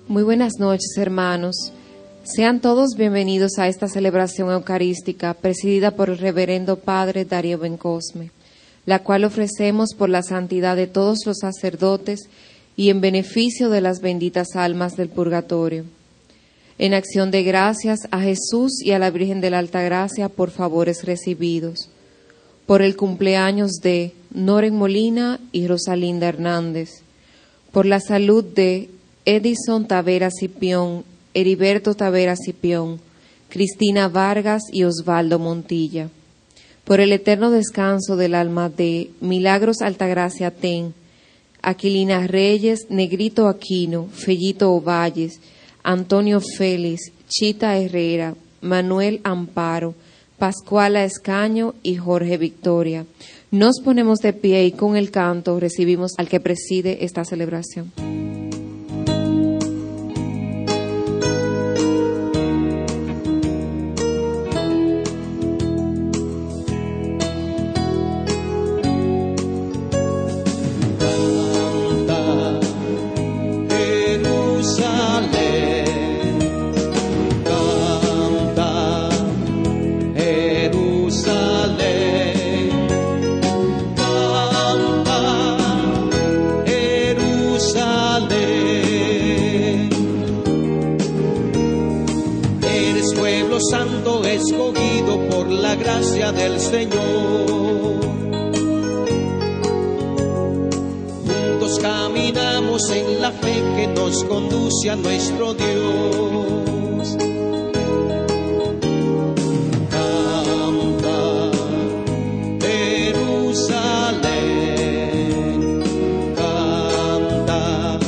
Muy buenas noches, hermanos. Sean todos bienvenidos a esta celebración eucarística presidida por el Reverendo Padre Darío Bencosme, la cual ofrecemos por la santidad de todos los sacerdotes y en beneficio de las benditas almas del purgatorio. En acción de gracias a Jesús y a la Virgen de la Altagracia por favores recibidos. Por el cumpleaños de Noren Molina y Rosalinda Hernández. Por la salud de Edison Tavera Cipión, Heriberto Tavera Cipión, Cristina Vargas y Osvaldo Montilla. Por el eterno descanso del alma de Milagros Altagracia Ten, Aquilina Reyes, Negrito Aquino, Fellito Ovalles, Antonio Félix, Chita Herrera, Manuel Amparo, Pascuala Escaño y Jorge Victoria. Nos ponemos de pie y con el canto recibimos al que preside esta celebración. Santo escogido por la gracia del Señor. Juntos caminamos en la fe que nos conduce a nuestro Dios. Canta, Jerusalén, canta,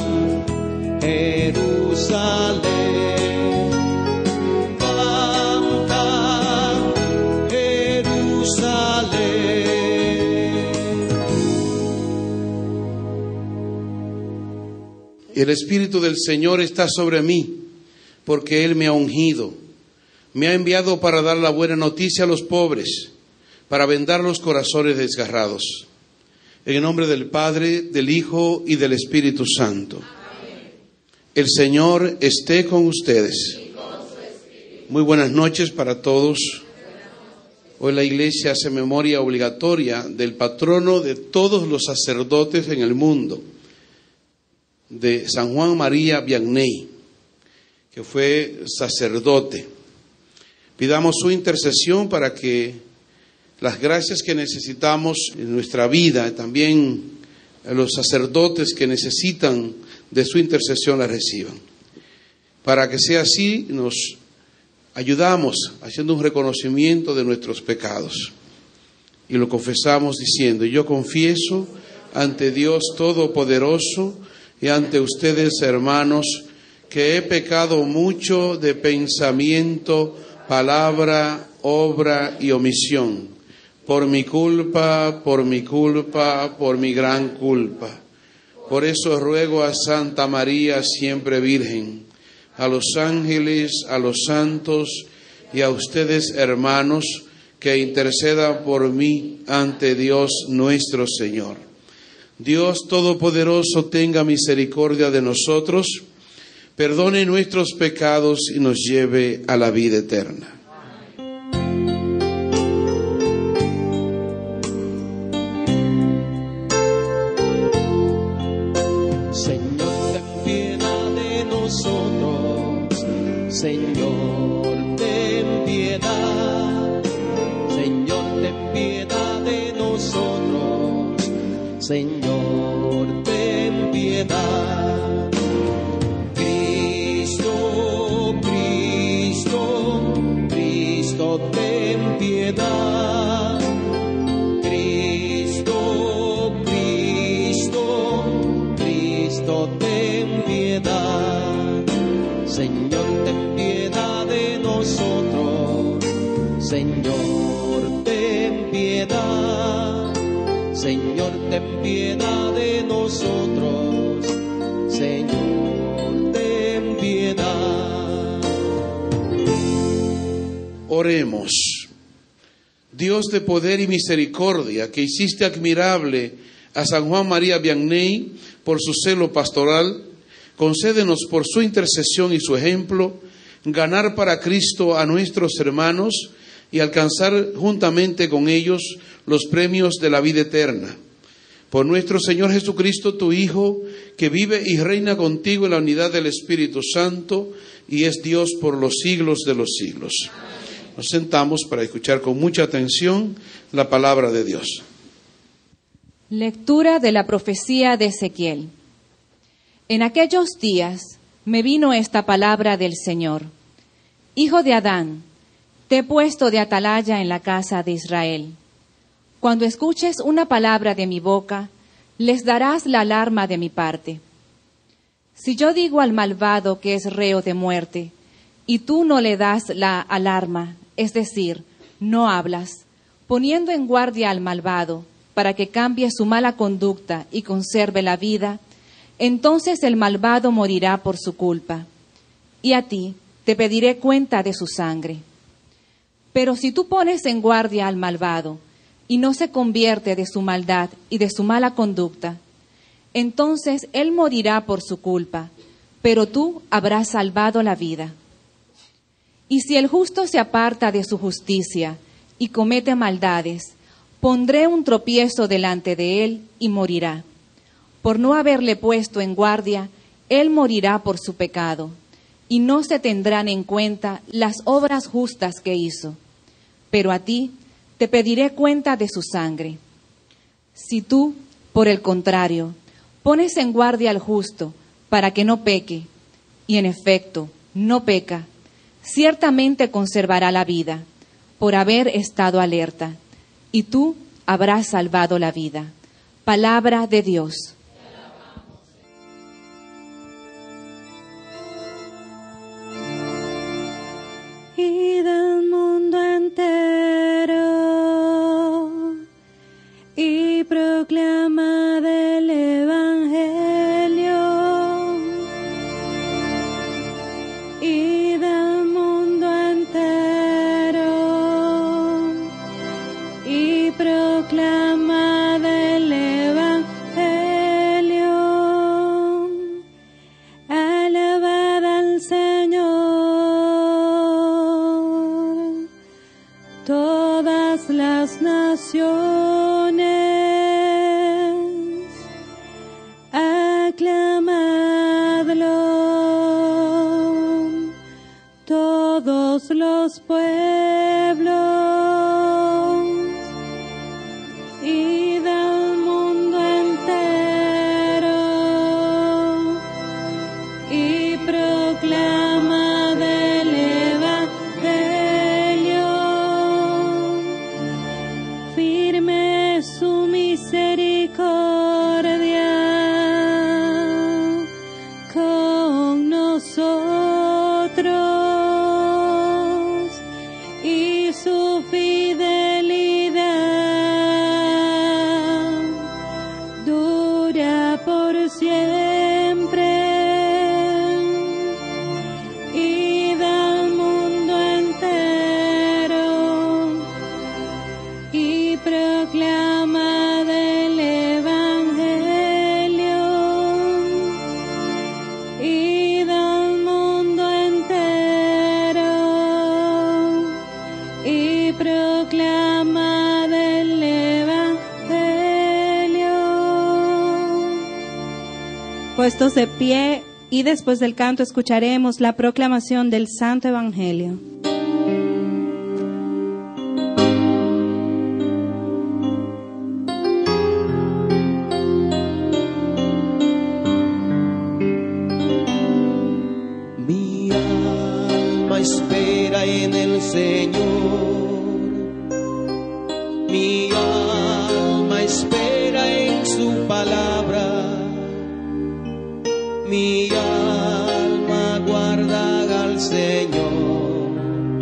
Jerusalén. El Espíritu del Señor está sobre mí, porque Él me ha ungido. Me ha enviado para dar la buena noticia a los pobres, para vendar los corazones desgarrados. En el nombre del Padre, del Hijo y del Espíritu Santo. Amén. El Señor esté con ustedes. Muy buenas noches para todos. Hoy la Iglesia hace memoria obligatoria del patrono de todos los sacerdotes en el mundo, de San Juan María Vianney, que fue sacerdote. Pidamos su intercesión para que las gracias que necesitamos en nuestra vida, también los sacerdotes que necesitan de su intercesión la reciban. Para que sea así, nos ayudamos haciendo un reconocimiento de nuestros pecados. Y lo confesamos diciendo: yo confieso ante Dios Todopoderoso y ante ustedes, hermanos, que he pecado mucho de pensamiento, palabra, obra y omisión, por mi culpa, por mi gran culpa. Por eso ruego a Santa María, siempre Virgen, a los ángeles, a los santos y a ustedes, hermanos, que intercedan por mí ante Dios nuestro Señor. Dios Todopoderoso tenga misericordia de nosotros, perdone nuestros pecados y nos lleve a la vida eterna. Señor, ten piedad de nosotros. Señor, ten piedad. Señor, ten piedad de nosotros. Señor, ten piedad. Cristo, Cristo, Cristo, ten piedad. Cristo, Cristo, Cristo, ten piedad. Señor, ten piedad de nosotros. Señor, ten piedad. Señor, ten piedad de nosotros. Señor, ten piedad. Oremos. Dios de poder y misericordia, que hiciste admirable a San Juan María Vianney por su celo pastoral, concédenos por su intercesión y su ejemplo, ganar para Cristo a nuestros hermanos y alcanzar juntamente con ellos los premios de la vida eterna. Por nuestro Señor Jesucristo, tu Hijo, que vive y reina contigo en la unidad del Espíritu Santo y es Dios por los siglos de los siglos. Nos sentamos para escuchar con mucha atención la palabra de Dios. Lectura de la profecía de Ezequiel. En aquellos días me vino esta palabra del Señor. Hijo de Adán, te he puesto de atalaya en la casa de Israel. Cuando escuches una palabra de mi boca, les darás la alarma de mi parte. Si yo digo al malvado que es reo de muerte, y tú no le das la alarma, es decir, no hablas, poniendo en guardia al malvado, para que cambie su mala conducta y conserve la vida, entonces el malvado morirá por su culpa, y a ti te pediré cuenta de su sangre. Pero si tú pones en guardia al malvado, y no se convierte de su maldad y de su mala conducta, entonces él morirá por su culpa, pero tú habrás salvado la vida. Y si el justo se aparta de su justicia y comete maldades, pondré un tropiezo delante de él y morirá. Por no haberle puesto en guardia, él morirá por su pecado, y no se tendrán en cuenta las obras justas que hizo. Pero a ti te pediré cuenta de su sangre. Si tú, por el contrario, pones en guardia al justo para que no peque, y en efecto no peca, ciertamente conservará la vida, por haber estado alerta, y tú habrás salvado la vida. Palabra de Dios. Y del mundo entero, y proclama del Evangelio, y del mundo entero, y proclama del Evangelio. Alabad al Señor, todas las naciones, aclamadlo, todos los pueblos, y del mundo entero, y proclama del Evangelio. Firme es su misericordia con nosotros, y su fidelidad dura por siempre. Y del mundo entero, y proclama del Evangelio, y del mundo entero, y proclama del Evangelio. Puestos de pie, y después del canto escucharemos la proclamación del Santo Evangelio. Mi alma espera en el Señor, mi alma espera en su palabra, mi alma guarda al Señor,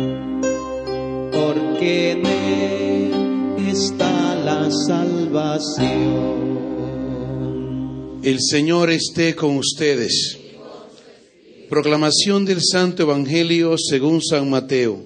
porque en Él está la salvación. El Señor esté con ustedes. Proclamación del Santo Evangelio según San Mateo.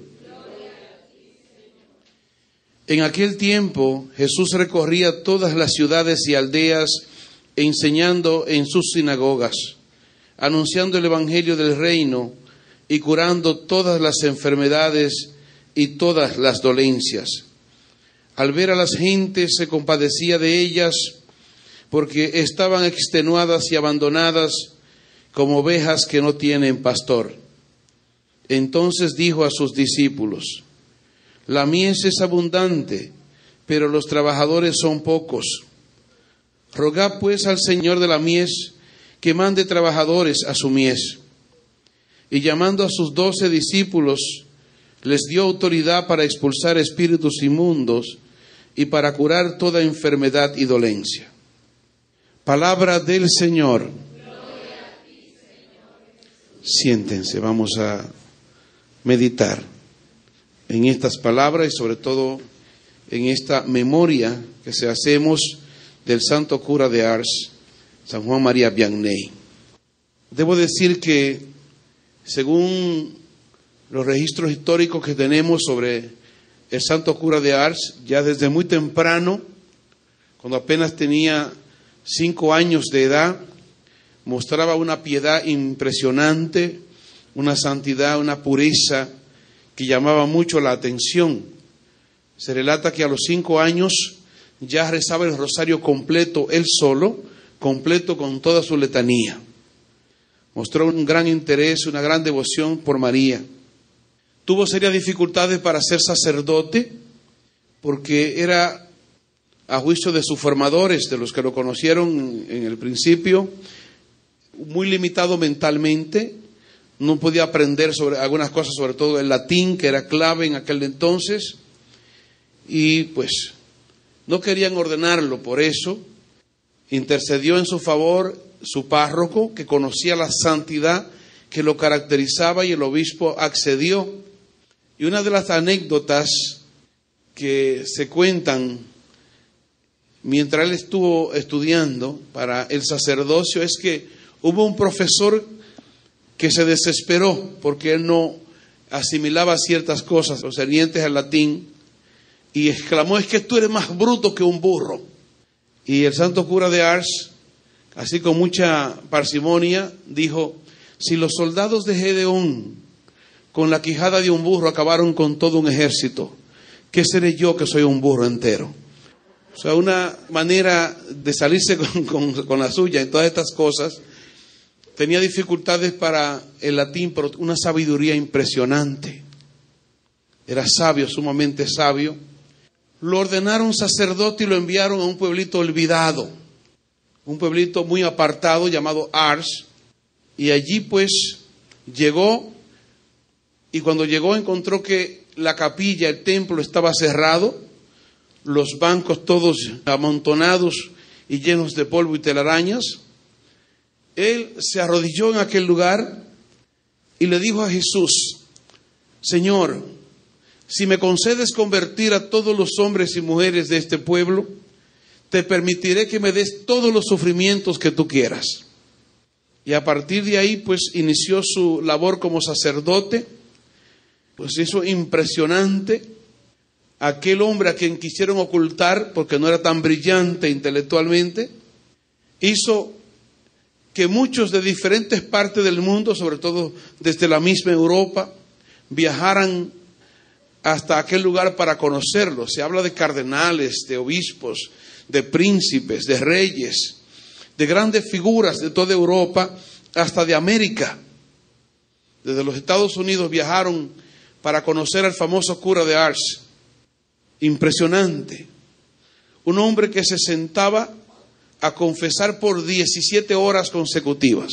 En aquel tiempo Jesús recorría todas las ciudades y aldeas enseñando en sus sinagogas, anunciando el evangelio del reino y curando todas las enfermedades y todas las dolencias. Al ver a las gentes se compadecía de ellas, porque estaban extenuadas y abandonadas como ovejas que no tienen pastor. Entonces dijo a sus discípulos: la mies es abundante, pero los trabajadores son pocos. Rogad pues al Señor de la mies que mande trabajadores a su mies. Y llamando a sus 12 discípulos, les dio autoridad para expulsar espíritus inmundos y para curar toda enfermedad y dolencia. Palabra del Señor. Gloria a ti, Señor. Siéntense, vamos a meditar en estas palabras y sobre todo en esta memoria que se hacemos del santo cura de Ars, San Juan María Vianney. Debo decir que según los registros históricos que tenemos sobre el santo cura de Ars, ya desde muy temprano, cuando apenas tenía 5 años de edad, mostraba una piedad impresionante, una santidad, una pureza que llamaba mucho la atención. Se relata que a los 5 años ya rezaba el rosario completo, él solo, completo con toda su letanía. Mostró un gran interés, una gran devoción por María. Tuvo serias dificultades para ser sacerdote, porque era, a juicio de sus formadores, de los que lo conocieron en el principio, muy limitado mentalmente. No podía aprender sobre algunas cosas, sobre todo el latín, que era clave en aquel entonces, y pues no querían ordenarlo. Por eso intercedió en su favor su párroco, que conocía la santidad que lo caracterizaba, y el obispo accedió. Y una de las anécdotas que se cuentan mientras él estuvo estudiando para el sacerdocio es que hubo un profesor que se desesperó porque él no asimilaba ciertas cosas concernientes al latín y exclamó: es que tú eres más bruto que un burro. Y el santo cura de Ars, así con mucha parsimonia, dijo: si los soldados de Gedeón con la quijada de un burro acabaron con todo un ejército, ¿qué seré yo que soy un burro entero? O sea, una manera de salirse con la suya en todas estas cosas. Tenía dificultades para el latín, pero una sabiduría impresionante. Era sabio, sumamente sabio. Lo ordenaron sacerdote y lo enviaron a un pueblito olvidado, un pueblito muy apartado llamado Ars. Y allí pues llegó, y cuando llegó encontró que la capilla, el templo estaba cerrado, los bancos todos amontonados y llenos de polvo y telarañas. Él se arrodilló en aquel lugar y le dijo a Jesús: Señor, si me concedes convertir a todos los hombres y mujeres de este pueblo, te permitiré que me des todos los sufrimientos que tú quieras. Y a partir de ahí pues inició su labor como sacerdote. Pues eso impresionante. Aquel hombre a quien quisieron ocultar porque no era tan brillante intelectualmente, hizo que muchos de diferentes partes del mundo, sobre todo desde la misma Europa, viajaran hasta aquel lugar para conocerlo. Se habla de cardenales, de obispos, de príncipes, de reyes, de grandes figuras de toda Europa, hasta de América. Desde los Estados Unidos viajaron para conocer al famoso cura de Ars. Impresionante. Un hombre que se sentaba a confesar por 17 horas consecutivas,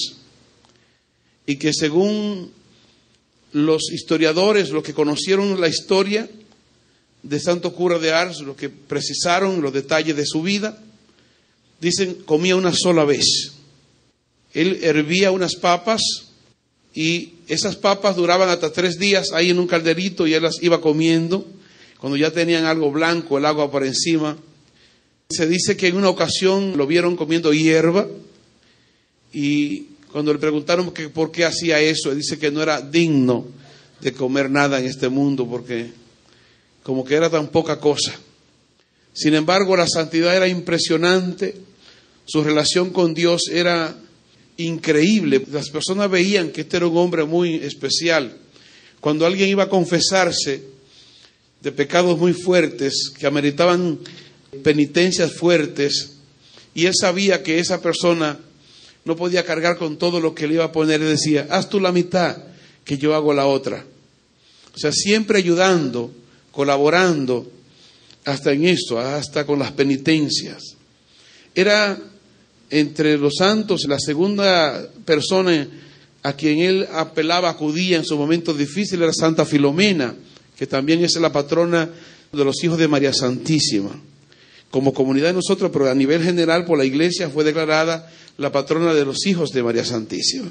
y que según los historiadores, los que conocieron la historia de santo cura de Ars, los que precisaron los detalles de su vida, dicen comía una sola vez. Él hervía unas papas y esas papas duraban hasta 3 días ahí en un calderito y él las iba comiendo. Cuando ya tenían algo blanco, el agua por encima. Se dice que en una ocasión lo vieron comiendo hierba, y cuando le preguntaron que por qué hacía eso, él dice que no era digno de comer nada en este mundo porque como que era tan poca cosa. Sin embargo, la santidad era impresionante, su relación con Dios era increíble. Las personas veían que este era un hombre muy especial. Cuando alguien iba a confesarse de pecados muy fuertes, que ameritaban penitencias fuertes, y él sabía que esa persona no podía cargar con todo lo que le iba a poner, él decía, haz tú la mitad, que yo hago la otra. O sea, siempre ayudando, colaborando, hasta en esto, hasta con las penitencias. Era entre los santos la segunda persona a quien él apelaba, acudía en sus momentos difíciles, era Santa Filomena, que también es la patrona de los hijos de María Santísima. Como comunidad de nosotros, pero a nivel general por la Iglesia fue declarada la patrona de los hijos de María Santísima.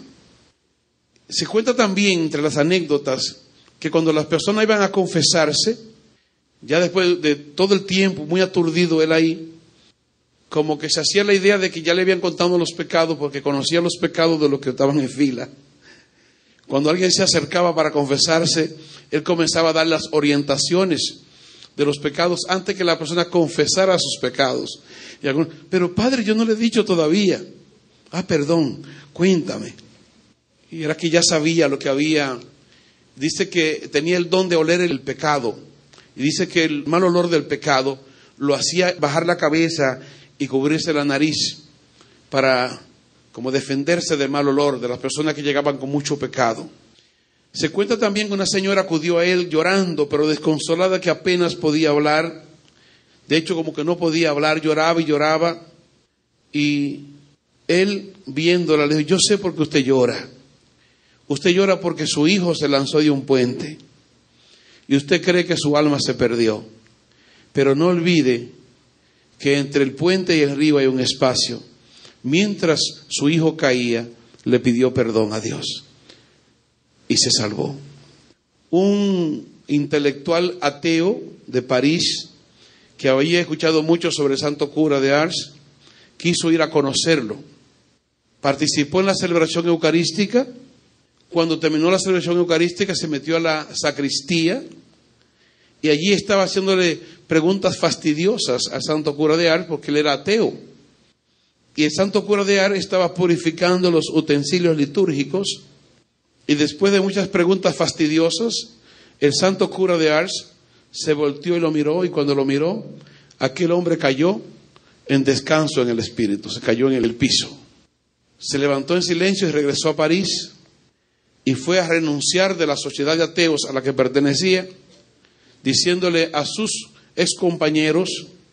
Se cuenta también entre las anécdotas que cuando las personas iban a confesarse, ya después de todo el tiempo muy aturdido él ahí, como que se hacía la idea de que ya le habían contado los pecados porque conocía los pecados de los que estaban en fila. Cuando alguien se acercaba para confesarse, él comenzaba a dar las orientaciones de los pecados antes que la persona confesara sus pecados. Y algunos, pero padre, yo no le he dicho todavía. Ah, perdón, cuéntame. Y era que ya sabía lo que había. Dice que tenía el don de oler el pecado. Y dice que el mal olor del pecado lo hacía bajar la cabeza y cubrirse la nariz para como defenderse del mal olor de las personas que llegaban con mucho pecado. Se cuenta también que una señora acudió a él llorando, pero desconsolada, que apenas podía hablar. De hecho, como que no podía hablar, lloraba y lloraba. Y él, viéndola, le dijo, yo sé por qué usted llora. Usted llora porque su hijo se lanzó de un puente. Y usted cree que su alma se perdió. Pero no olvide que entre el puente y el río hay un espacio. Mientras su hijo caía, le pidió perdón a Dios. Y se salvó. Un intelectual ateo de París, que había escuchado mucho sobre el santo cura de Ars, quiso ir a conocerlo. Participó en la celebración eucarística. Cuando terminó la celebración eucarística, se metió a la sacristía y allí estaba haciéndole preguntas fastidiosas al santo cura de Ars porque él era ateo. Y el santo cura de Ars estaba purificando los utensilios litúrgicos. Y después de muchas preguntas fastidiosas, el santo cura de Ars se volteó y lo miró, y cuando lo miró, aquel hombre cayó en descanso en el espíritu, se cayó en el piso. Se levantó en silencio y regresó a París y fue a renunciar de la sociedad de ateos a la que pertenecía, diciéndole a sus excompañeros,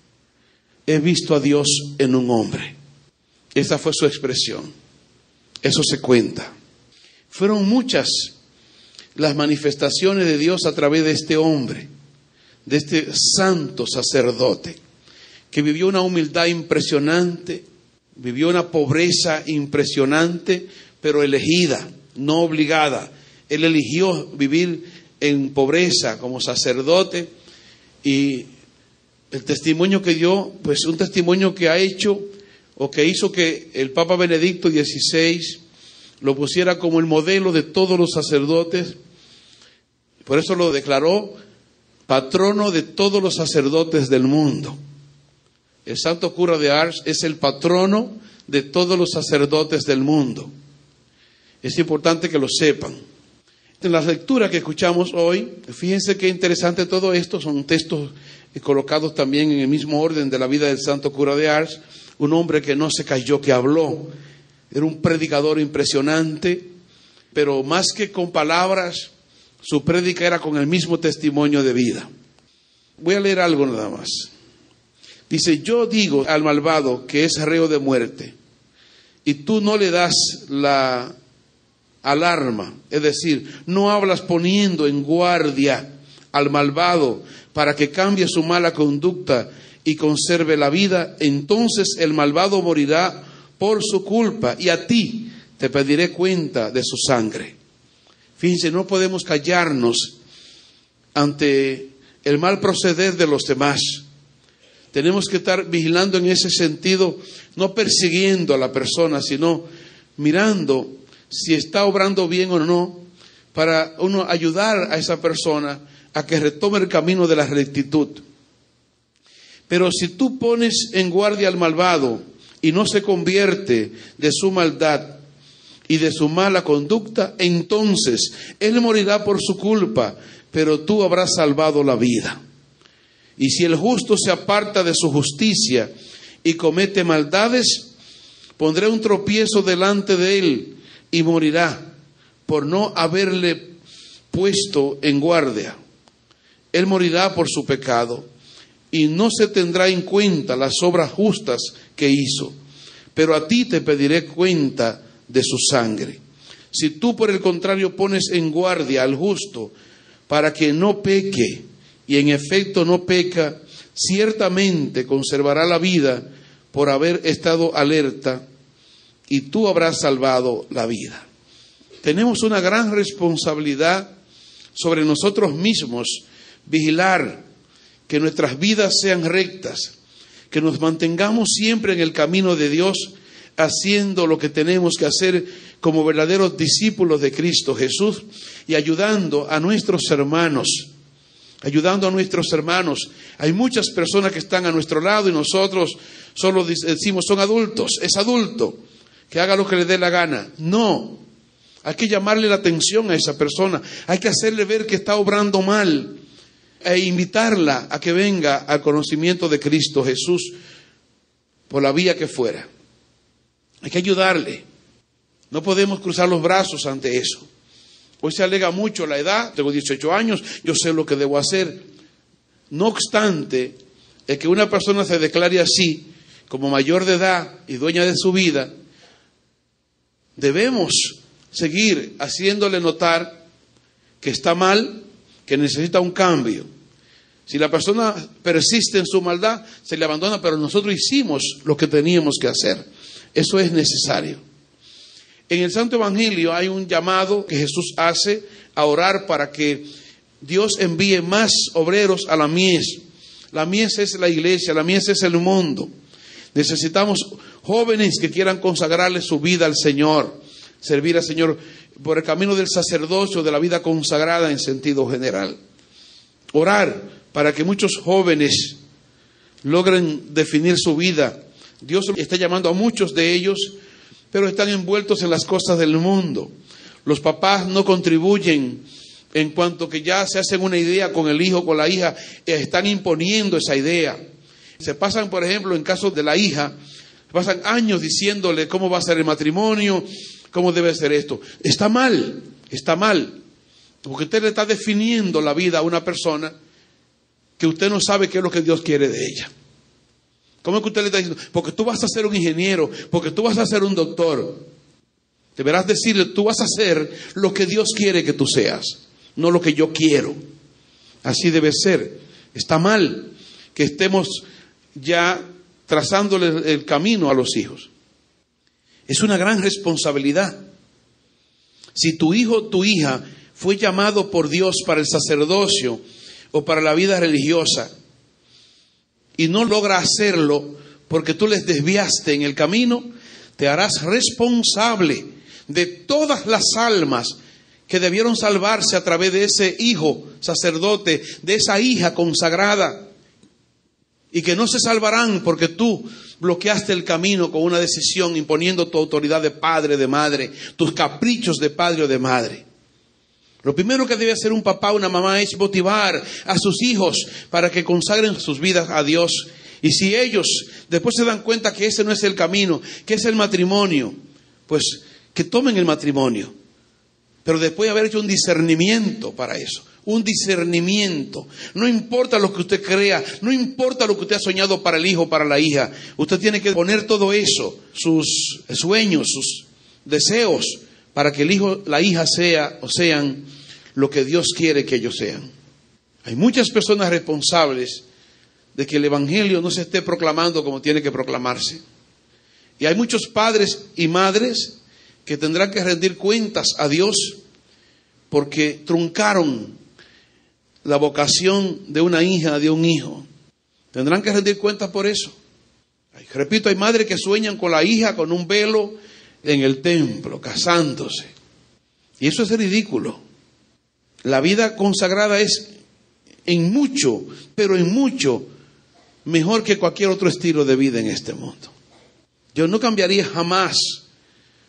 he visto a Dios en un hombre. Esa fue su expresión. Eso se cuenta. Fueron muchas las manifestaciones de Dios a través de este hombre, de este santo sacerdote, que vivió una humildad impresionante, vivió una pobreza impresionante, pero elegida, no obligada. Él eligió vivir en pobreza como sacerdote, y el testimonio que dio, pues un testimonio que ha hecho o que hizo que el Papa Benedicto XVI lo pusiera como el modelo de todos los sacerdotes. Por eso lo declaró patrono de todos los sacerdotes del mundo. El santo cura de Ars es el patrono de todos los sacerdotes del mundo. Es importante que lo sepan. En las lecturas que escuchamos hoy, fíjense qué interesante todo esto, son textos colocados también en el mismo orden de la vida del santo cura de Ars, un hombre que no se cayó, que habló. Era un predicador impresionante, pero más que con palabras, su prédica era con el mismo testimonio de vida. Voy a leer algo nada más. Dice, yo digo al malvado que es reo de muerte, y tú no le das la alarma, es decir, no hablas poniendo en guardia al malvado para que cambie su mala conducta y conserve la vida, entonces el malvado morirá por su culpa, y a ti te pediré cuenta de su sangre. Fíjense, no podemos callarnos ante el mal proceder de los demás. Tenemos que estar vigilando en ese sentido, no persiguiendo a la persona, sino mirando si está obrando bien o no, para uno ayudar a esa persona a que retome el camino de la rectitud. Pero si tú pones en guardia al malvado y no se convierte de su maldad, y de su mala conducta, entonces él morirá por su culpa, pero tú habrás salvado la vida. Y si el justo se aparta de su justicia y comete maldades, pondré un tropiezo delante de él y morirá por no haberle puesto en guardia. Él morirá por su pecado y no se tendrá en cuenta las obras justas que hizo, pero a ti te pediré cuenta de su sangre. Si tú por el contrario pones en guardia al justo para que no peque, y en efecto no peca, ciertamente conservará la vida por haber estado alerta, y tú habrás salvado la vida. Tenemos una gran responsabilidad sobre nosotros mismos, vigilar que nuestras vidas sean rectas, que nos mantengamos siempre en el camino de Dios, haciendo lo que tenemos que hacer como verdaderos discípulos de Cristo Jesús y ayudando a nuestros hermanos. Hay muchas personas que están a nuestro lado y nosotros solo decimos son adultos, es adulto, que haga lo que le dé la gana. No, hay que llamarle la atención a esa persona, hay que hacerle ver que está obrando mal e invitarla a que venga al conocimiento de Cristo Jesús por la vía que fuera. Hay que ayudarle. No podemos cruzar los brazos ante eso. Hoy se alega mucho la edad, tengo 18 años, yo sé lo que debo hacer. No obstante, el que una persona se declare así, como mayor de edad y dueña de su vida, debemos seguir haciéndole notar que está mal, que necesita un cambio. Si la persona persiste en su maldad, se le abandona, pero nosotros hicimos lo que teníamos que hacer. Eso es necesario. En el Santo Evangelio hay un llamado que Jesús hace a orar para que Dios envíe más obreros a la mies. La mies es la iglesia, la mies es el mundo. Necesitamos jóvenes que quieran consagrarle su vida al Señor, servir al Señor por el camino del sacerdocio, de la vida consagrada en sentido general. Orar para que muchos jóvenes logren definir su vida. Dios está llamando a muchos de ellos, pero están envueltos en las cosas del mundo. Los papás no contribuyen en cuanto que ya se hacen una idea con el hijo, con la hija, están imponiendo esa idea. Se pasan, por ejemplo, en caso de la hija, pasan años diciéndole cómo va a ser el matrimonio, cómo debe ser esto. Está mal, porque usted le está definiendo la vida a una persona que usted no sabe qué es lo que Dios quiere de ella. ¿Cómo es que usted le está diciendo? Porque tú vas a ser un ingeniero, porque tú vas a ser un doctor. Deberás decirle, tú vas a ser lo que Dios quiere que tú seas, no lo que yo quiero. Así debe ser. Está mal que estemos ya trazándole el camino a los hijos. Es una gran responsabilidad. Si tu hijo o tu hija fue llamado por Dios para el sacerdocio o para la vida religiosa y no logra hacerlo porque tú les desviaste en el camino, te harás responsable de todas las almas que debieron salvarse a través de ese hijo sacerdote, de esa hija consagrada, y que no se salvarán porque tú bloqueaste el camino con una decisión, imponiendo tu autoridad de padre, de madre, tus caprichos de padre o de madre. Lo primero que debe hacer un papá o una mamá es motivar a sus hijos para que consagren sus vidas a Dios. Y si ellos después se dan cuenta que ese no es el camino, que es el matrimonio, pues que tomen el matrimonio. Pero después de haber hecho un discernimiento para eso. Un discernimiento. No importa lo que usted crea, no importa lo que usted ha soñado para el hijo o para la hija. Usted tiene que poner todo eso, sus sueños, sus deseos, para que el hijo, la hija sea o sean lo que Dios quiere que ellos sean. Hay muchas personas responsables de que el Evangelio no se esté proclamando como tiene que proclamarse. Y hay muchos padres y madres que tendrán que rendir cuentas a Dios porque truncaron la vocación de una hija, de un hijo. Tendrán que rendir cuentas por eso. Repito, hay madres que sueñan con la hija con un velo en el templo, casándose. Y eso es ridículo. La vida consagrada es en mucho, pero en mucho, mejor que cualquier otro estilo de vida en este mundo. Yo no cambiaría jamás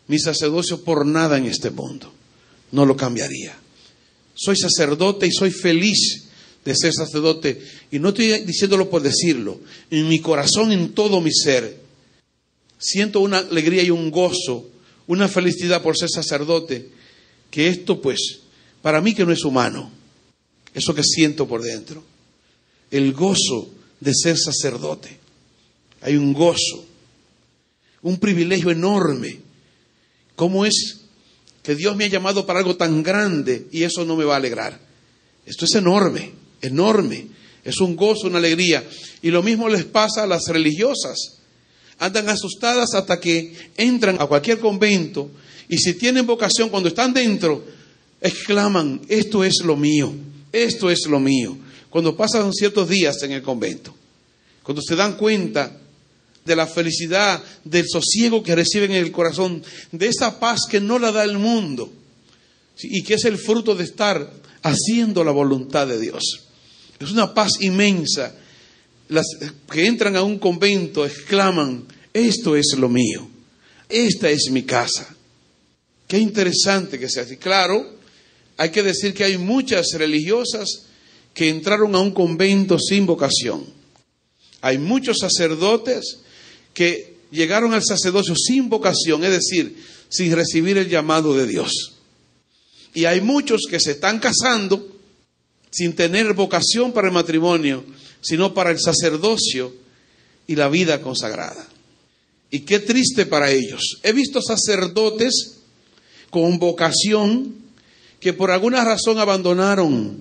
mi sacerdocio por nada en este mundo. No lo cambiaría. Soy sacerdote y soy feliz de ser sacerdote. Y no estoy diciéndolo por decirlo. En mi corazón, en todo mi ser, siento una alegría y un gozo, una felicidad por ser sacerdote. Que esto, pues, para mí que no es humano. Eso que siento por dentro. El gozo de ser sacerdote. Hay un gozo, un privilegio enorme. ¿Cómo es que Dios me ha llamado para algo tan grande y eso no me va a alegrar? Esto es enorme, enorme. Es un gozo, una alegría. Y lo mismo les pasa a las religiosas. Andan asustadas hasta que entran a cualquier convento y si tienen vocación, cuando están dentro, exclaman, esto es lo mío, esto es lo mío. Cuando pasan ciertos días en el convento, cuando se dan cuenta de la felicidad, del sosiego que reciben en el corazón, de esa paz que no la da el mundo y que es el fruto de estar haciendo la voluntad de Dios. Es una paz inmensa. Las que entran a un convento exclaman, esto es lo mío, esta es mi casa. Qué interesante que sea así. Claro, hay que decir que hay muchas religiosas que entraron a un convento sin vocación. Hay muchos sacerdotes que llegaron al sacerdocio sin vocación, es decir, sin recibir el llamado de Dios. Y hay muchos que se están casando sin tener vocación para el matrimonio, sino para el sacerdocio y la vida consagrada. Y qué triste para ellos. He visto sacerdotes con vocación que por alguna razón abandonaron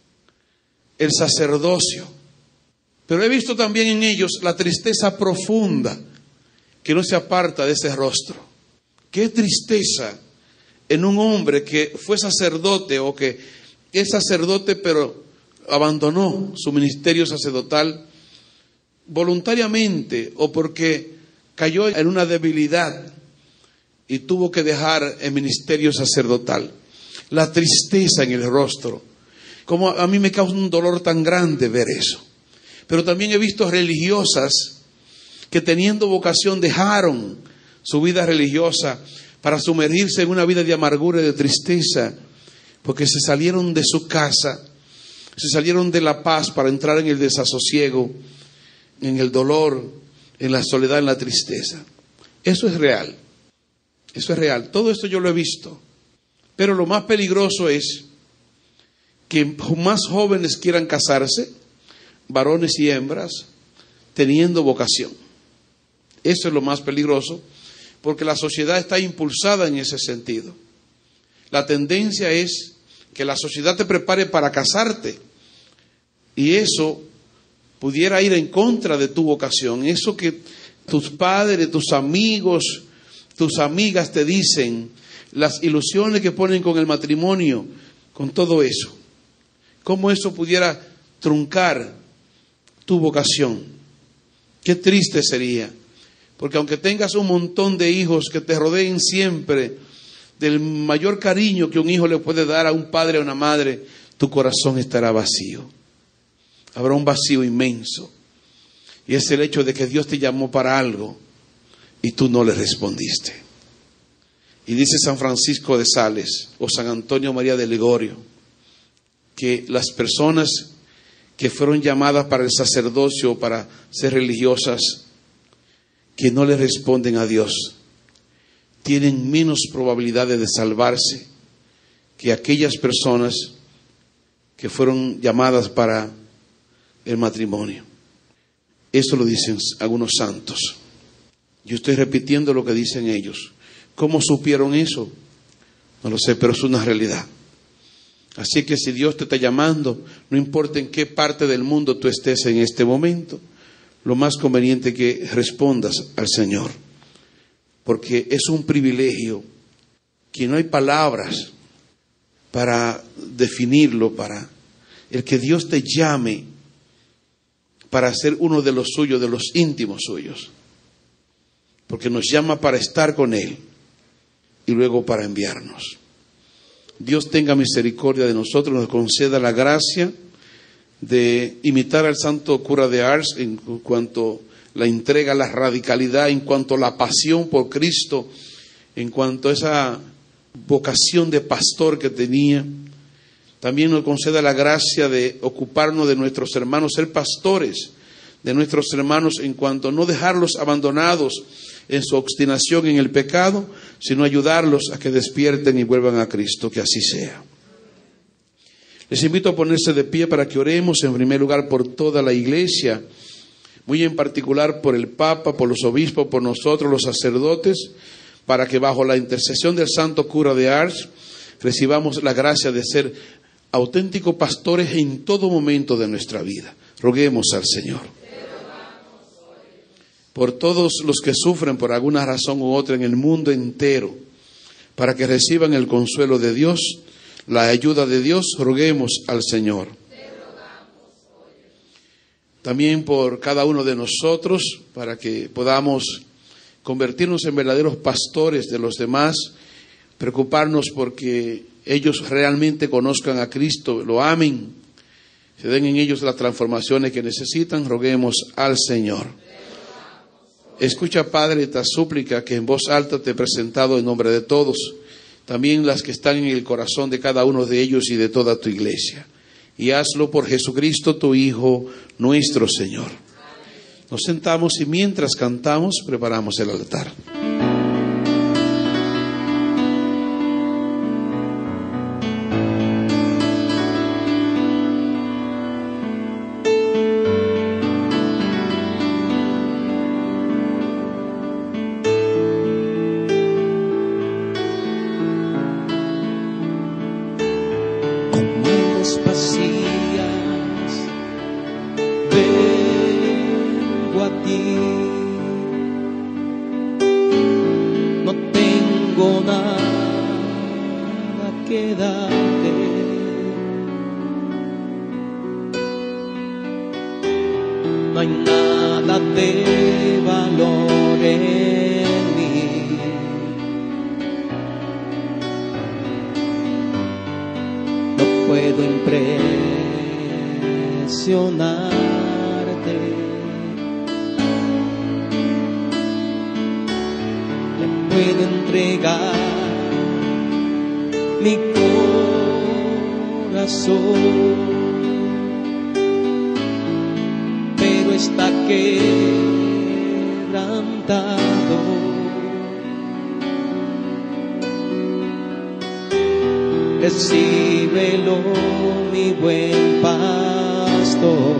el sacerdocio. Pero he visto también en ellos la tristeza profunda que no se aparta de ese rostro. Qué tristeza en un hombre que fue sacerdote o que es sacerdote pero abandonó su ministerio sacerdotal voluntariamente o porque cayó en una debilidad y tuvo que dejar el ministerio sacerdotal. La tristeza en el rostro. Como a mí me causa un dolor tan grande ver eso. Pero también he visto religiosas que teniendo vocación dejaron su vida religiosa para sumergirse en una vida de amargura y de tristeza, porque se salieron de su casa, se salieron de la paz para entrar en el desasosiego, en el dolor, en la soledad, en la tristeza. Eso es real. Eso es real. Todo esto yo lo he visto. Pero lo más peligroso es que más jóvenes quieran casarse, varones y hembras, teniendo vocación. Eso es lo más peligroso, porque la sociedad está impulsada en ese sentido. La tendencia es que la sociedad te prepare para casarte, y eso pudiera ir en contra de tu vocación. Eso que tus padres, tus amigos, tus amigas te dicen, las ilusiones que ponen con el matrimonio, con todo eso. ¿Cómo eso pudiera truncar tu vocación? Qué triste sería. Porque aunque tengas un montón de hijos que te rodeen siempre del mayor cariño que un hijo le puede dar a un padre o a una madre, tu corazón estará vacío. Habrá un vacío inmenso. Y es el hecho de que Dios te llamó para algo y tú no le respondiste. Y dice San Francisco de Sales o San Antonio María de Ligorio que las personas que fueron llamadas para el sacerdocio, para ser religiosas, que no le responden a Dios, tienen menos probabilidades de salvarse que aquellas personas que fueron llamadas para el matrimonio. Eso lo dicen algunos santos. Yo estoy repitiendo lo que dicen ellos. ¿Cómo supieron eso? No lo sé, pero es una realidad. Así que si Dios te está llamando, no importa en qué parte del mundo tú estés en este momento, lo más conveniente es que respondas al Señor. Porque es un privilegio que no hay palabras para definirlo, para el que Dios te llame para ser uno de los suyos, de los íntimos suyos. Porque nos llama para estar con Él y luego para enviarnos. Dios tenga misericordia de nosotros, nos conceda la gracia de imitar al santo cura de Ars en cuanto a la entrega, la radicalidad, en cuanto a la pasión por Cristo en cuanto a esa vocación de pastor que tenía. También nos conceda la gracia de ocuparnos de nuestros hermanos, ser pastores de nuestros hermanos en cuanto a no dejarlos abandonados en su obstinación en el pecado, sino ayudarlos a que despierten y vuelvan a Cristo, que así sea. Les invito a ponerse de pie para que oremos en primer lugar por toda la iglesia, muy en particular por el Papa, por los obispos, por nosotros los sacerdotes, para que bajo la intercesión del Santo Cura de Ars recibamos la gracia de ser auténticos pastores en todo momento de nuestra vida. Roguemos al Señor. Por todos los que sufren por alguna razón u otra en el mundo entero, para que reciban el consuelo de Dios, la ayuda de Dios, roguemos al Señor. También por cada uno de nosotros, para que podamos convertirnos en verdaderos pastores de los demás, preocuparnos porque ellos realmente conozcan a Cristo, lo amen, se den en ellos las transformaciones que necesitan, roguemos al Señor. Escucha, Padre, esta súplica que en voz alta te he presentado en nombre de todos, también las que están en el corazón de cada uno de ellos y de toda tu iglesia. Y hazlo por Jesucristo, tu Hijo, nuestro Señor. Nos sentamos y mientras cantamos, preparamos el altar. No hay nada de valor en mí. No puedo impresionarte. Le puedo entregar mi corazón, pero está quebrantado. Recíbelo, mi buen pastor.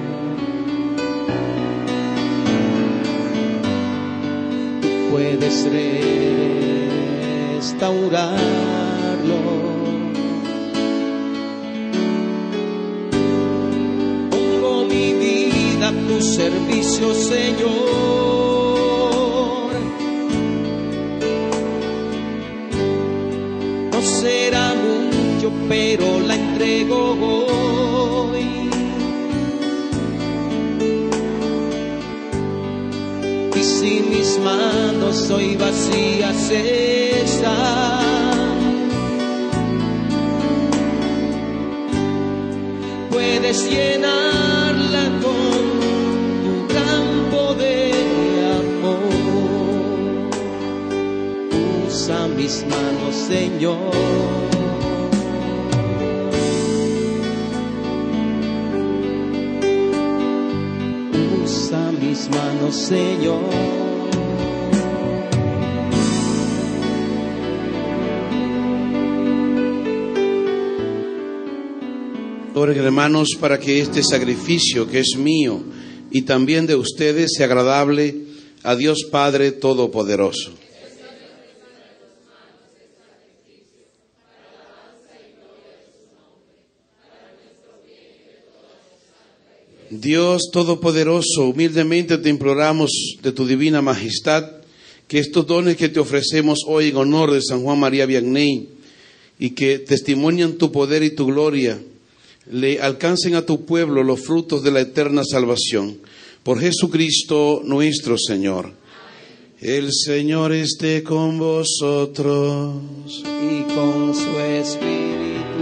Tú puedes restaurarlo. Pongo mi vida a tu servicio, Señor. No será mucho, pero la entrego hoy. Y si mis manos hoy vacías están, puedes llenarla con tu gran poder y amor. Usa mis manos, Señor. Usa mis manos, Señor. Oren, hermanos, para que este sacrificio que es mío y también de ustedes sea agradable a Dios Padre Todopoderoso. Dios Todopoderoso, humildemente te imploramos de tu divina majestad que estos dones que te ofrecemos hoy en honor de San Juan María Vianney y que testimonian tu poder y tu gloria, le alcancen a tu pueblo los frutos de la eterna salvación. Por Jesucristo nuestro Señor. El Señor esté con vosotros. Y con su espíritu.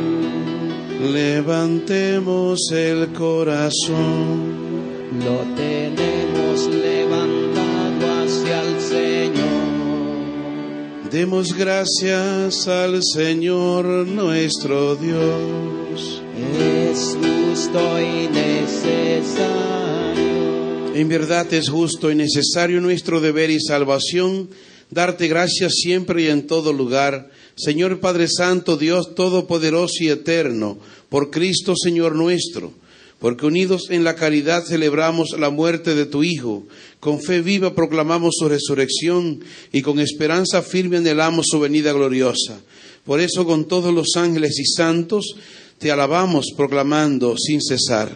Levantemos el corazón. Lo tenemos levantado hacia el Señor. Demos gracias al Señor nuestro Dios. Es justo y necesario. En verdad es justo y necesario nuestro deber y salvación darte gracias siempre y en todo lugar, Señor Padre Santo, Dios Todopoderoso y Eterno, por Cristo Señor nuestro, porque unidos en la caridad celebramos la muerte de tu Hijo, con fe viva proclamamos su resurrección y con esperanza firme anhelamos su venida gloriosa. Por eso con todos los ángeles y santos te alabamos proclamando sin cesar.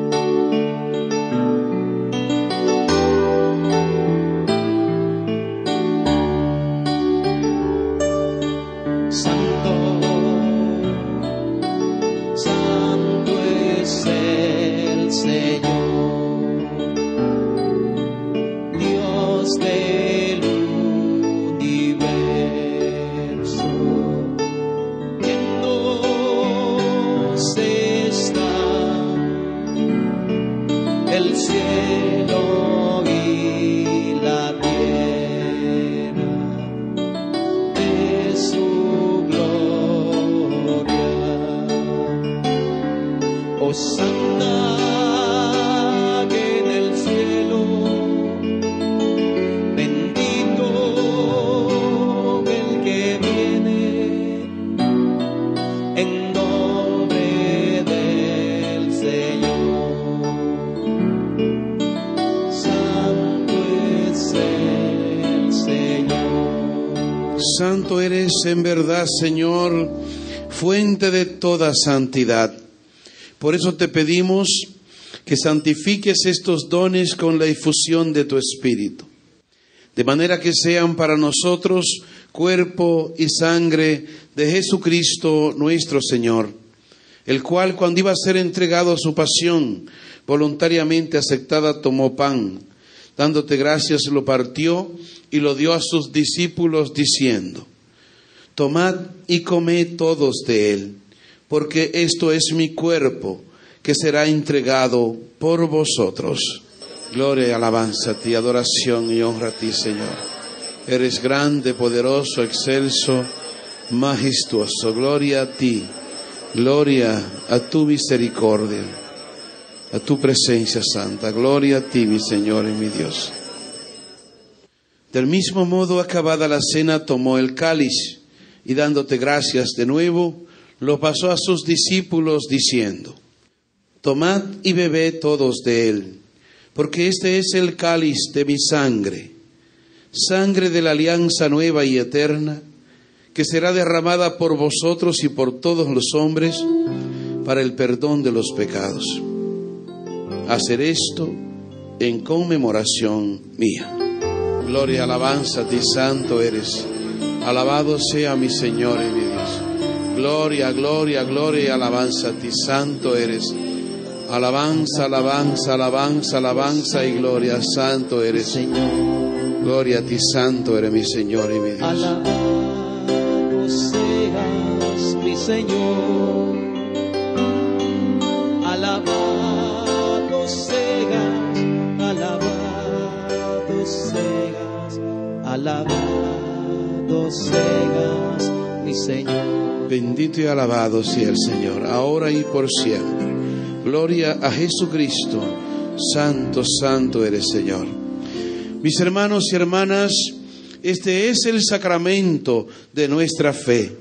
Santo eres en verdad, Señor, fuente de toda santidad. Por eso te pedimos que santifiques estos dones con la efusión de tu Espíritu, de manera que sean para nosotros cuerpo y sangre de Jesucristo nuestro Señor, el cual cuando iba a ser entregado a su pasión, voluntariamente aceptada, tomó pan, dándote gracias, lo partió y lo dio a sus discípulos diciendo: tomad y comed todos de él, porque esto es mi cuerpo que será entregado por vosotros. Gloria y alabanza a ti, adoración y honra a ti, Señor. Eres grande, poderoso, excelso, majestuoso. Gloria a ti, gloria a tu misericordia, a tu presencia santa. Gloria a ti, mi Señor y mi Dios. Del mismo modo, acabada la cena, tomó el cáliz y dándote gracias de nuevo, lo pasó a sus discípulos diciendo: tomad y bebed todos de él, porque este es el cáliz de mi sangre, sangre de la alianza nueva y eterna, que será derramada por vosotros y por todos los hombres para el perdón de los pecados. Hacer esto en conmemoración mía. Gloria y alabanza a ti, santo eres. Alabado sea mi Señor y mi Dios. Gloria, gloria, gloria y alabanza a ti, santo eres. Alabanza, alabanza, alabanza, alabanza y gloria, santo eres, Señor. Gloria a ti, santo eres mi Señor y mi Dios. Alabado seas, mi Señor. Alabado seas, alabado seas, alabado seas, mi Señor. Bendito y alabado sea el Señor, ahora y por siempre. Gloria a Jesucristo. Santo, santo eres, Señor. Mis hermanos y hermanas, este es el sacramento de nuestra fe.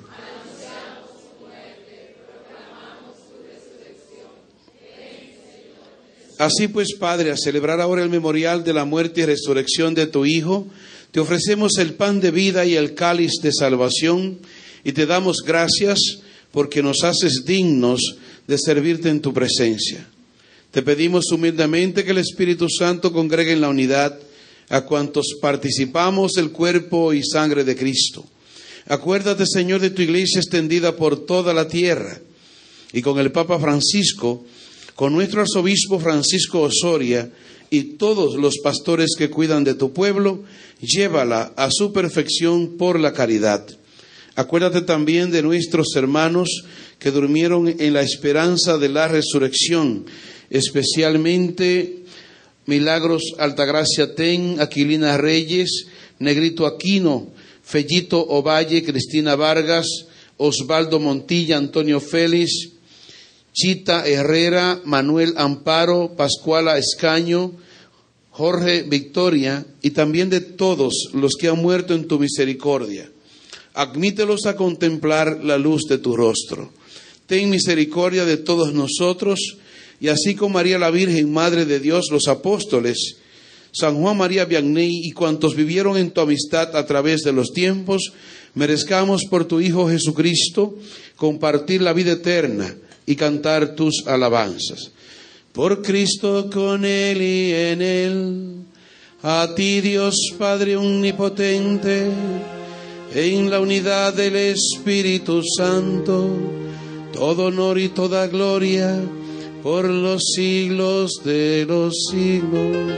Así pues, Padre, a celebrar ahora el memorial de la muerte y resurrección de tu Hijo, te ofrecemos el pan de vida y el cáliz de salvación, y te damos gracias porque nos haces dignos de servirte en tu presencia. Te pedimos humildemente que el Espíritu Santo congregue en la unidad a cuantos participamos del cuerpo y sangre de Cristo. Acuérdate, Señor, de tu iglesia extendida por toda la tierra, y con el Papa Francisco, con nuestro arzobispo Francisco Osoria y todos los pastores que cuidan de tu pueblo, llévala a su perfección por la caridad. Acuérdate también de nuestros hermanos que durmieron en la esperanza de la resurrección, especialmente Milagros Altagracia Ten, Aquilina Reyes, Negrito Aquino, Fellito Ovalle, Cristina Vargas, Osvaldo Montilla, Antonio Félix, Chita Herrera, Manuel Amparo, Pascuala Escaño, Jorge Victoria, y también de todos los que han muerto en tu misericordia. Admítelos a contemplar la luz de tu rostro. Ten misericordia de todos nosotros, y así como María la Virgen, Madre de Dios, los apóstoles, San Juan María Vianney y cuantos vivieron en tu amistad a través de los tiempos, merezcamos por tu Hijo Jesucristo compartir la vida eterna y cantar tus alabanzas. Por Cristo, con Él y en Él, a ti Dios Padre omnipotente, en la unidad del Espíritu Santo, todo honor y toda gloria por los siglos de los siglos.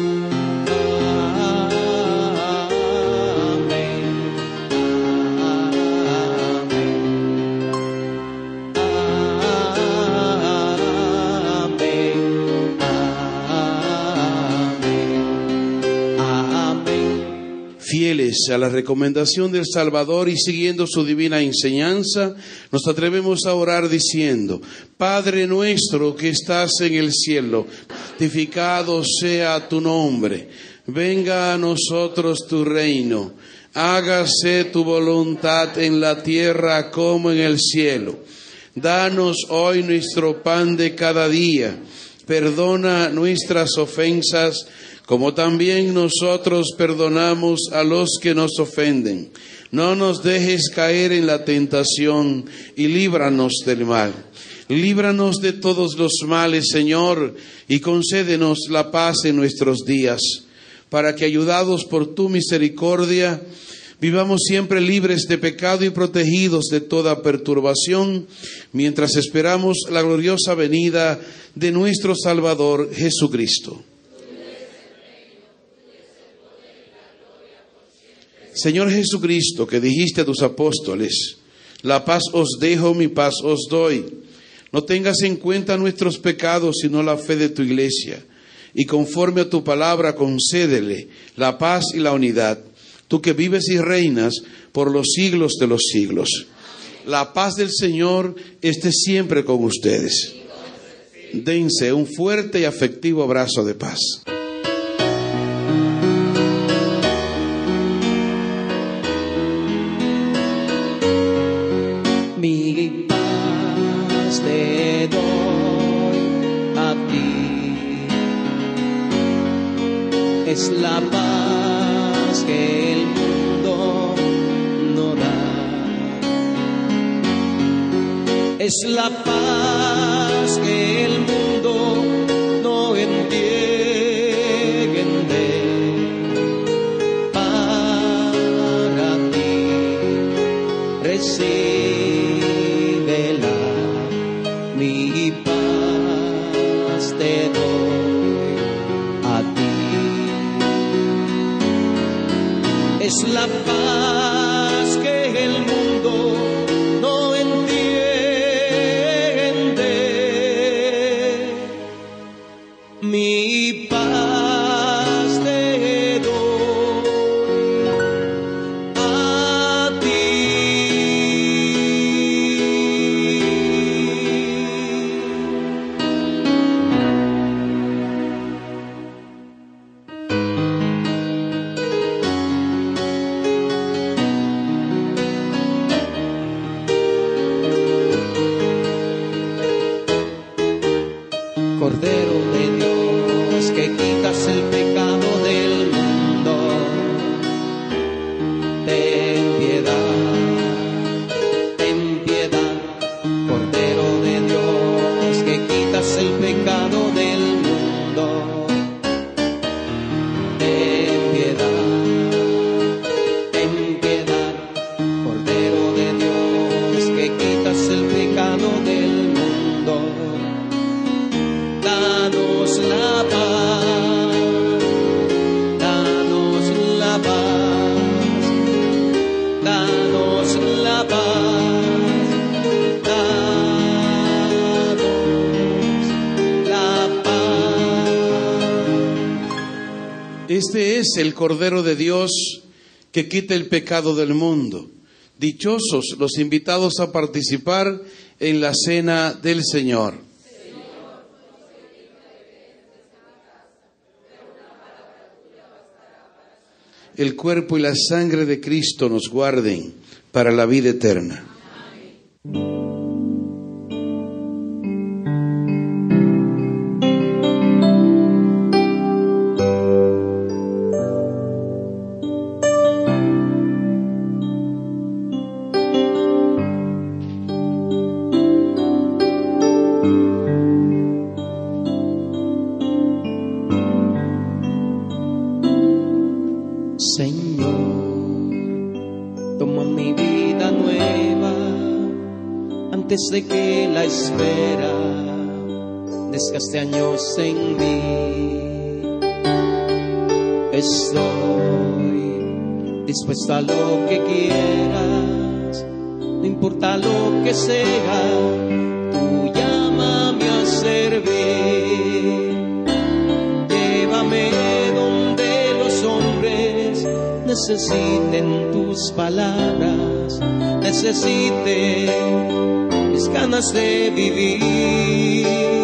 Fieles a la recomendación del Salvador y siguiendo su divina enseñanza, nos atrevemos a orar diciendo: Padre nuestro que estás en el cielo, santificado sea tu nombre, venga a nosotros tu reino, hágase tu voluntad en la tierra como en el cielo. Danos hoy nuestro pan de cada día, perdona nuestras ofensas, como también nosotros perdonamos a los que nos ofenden. No nos dejes caer en la tentación y líbranos del mal. Líbranos de todos los males, Señor, y concédenos la paz en nuestros días, para que, ayudados por tu misericordia, vivamos siempre libres de pecado y protegidos de toda perturbación, mientras esperamos la gloriosa venida de nuestro Salvador Jesucristo. Señor Jesucristo, que dijiste a tus apóstoles: la paz os dejo, mi paz os doy. No tengas en cuenta nuestros pecados, sino la fe de tu iglesia. Y conforme a tu palabra, concédele la paz y la unidad. Tú que vives y reinas por los siglos de los siglos. La paz del Señor esté siempre con ustedes. Dense un fuerte y afectivo abrazo de paz. Mi paz te doy a ti, es la paz que el mundo no da, es la paz que el mundo no entiende. Para ti recíbela, mi paz te doy a ti. Es la paz que el mundo no entiende. Mi paz te doy a ti. Cordero de Dios, que quitas el pecado del mundo, ten piedad, ten piedad. Cordero de Dios, que quitas el pecado del mundo, ten piedad, ten piedad. Cordero de Dios, que quitas el pecado del mundo, danos la paz, danos la paz, danos la paz, danos la paz. Este es el Cordero de Dios que quita el pecado del mundo. Dichosos los invitados a participar en la cena del Señor. El cuerpo y la sangre de Cristo nos guarden para la vida eterna. Antes de que la espera desgaste años en mí, estoy dispuesto a lo que quieras, no importa lo que sea, tú llámame a servir. Llévame donde los hombres necesiten tus palabras, necesiten ganas de vivir,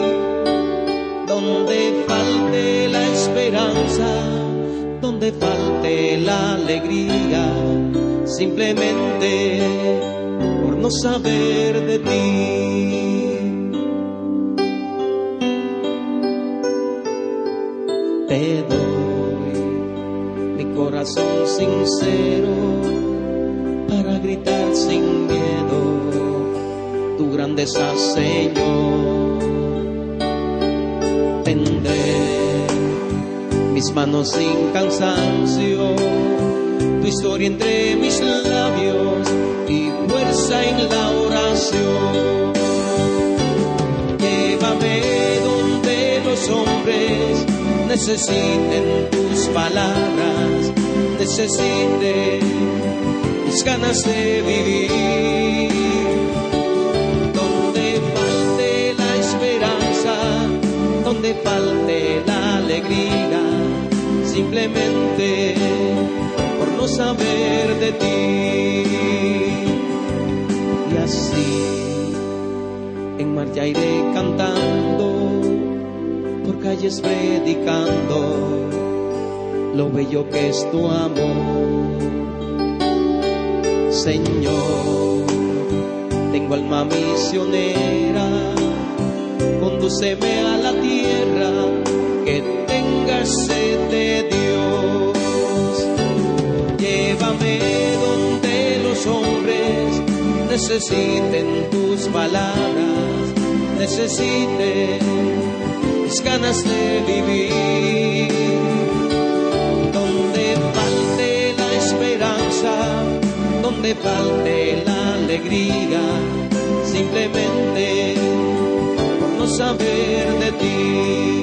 donde falte la esperanza, donde falte la alegría, simplemente por no saber de ti. Te doy mi corazón sincero para gritar sin miedo tu grandeza, Señor. Tendré mis manos sin cansancio, tu historia entre mis labios y fuerza en la oración. Llévame donde los hombres necesiten tus palabras, necesiten mis ganas de vivir, donde falte la alegría, simplemente por no saber de ti. Y así en marcha iré cantando, por calles predicando lo bello que es tu amor. Señor, tengo alma misionera, condúceme a la tierra que tenga sed de Dios. Llévame donde los hombres necesiten tus palabras, necesiten mis ganas de vivir, donde falte la esperanza, donde falte la alegría, simplemente saber de ti.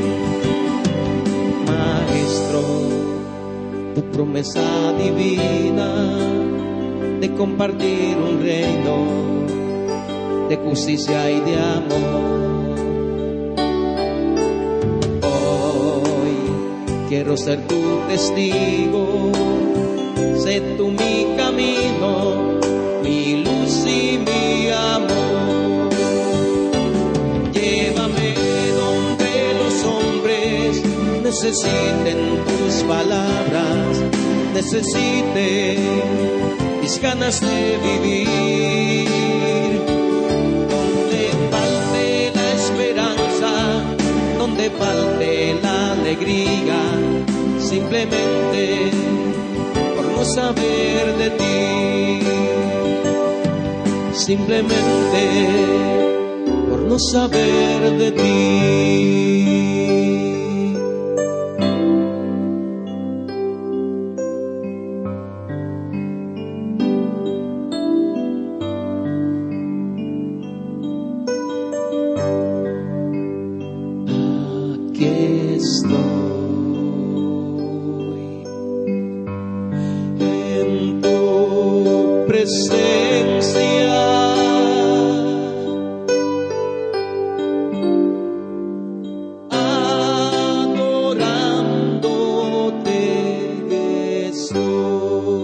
Maestro, tu promesa divina de compartir un reino de justicia y de amor. Hoy quiero ser tu testigo, sé tú mi camino, mi luz y mi amor. Necesiten tus palabras, necesiten mis ganas de vivir, donde falte la esperanza, donde falte la alegría, simplemente por no saber de ti, simplemente por no saber de ti. Adorándote, Jesús.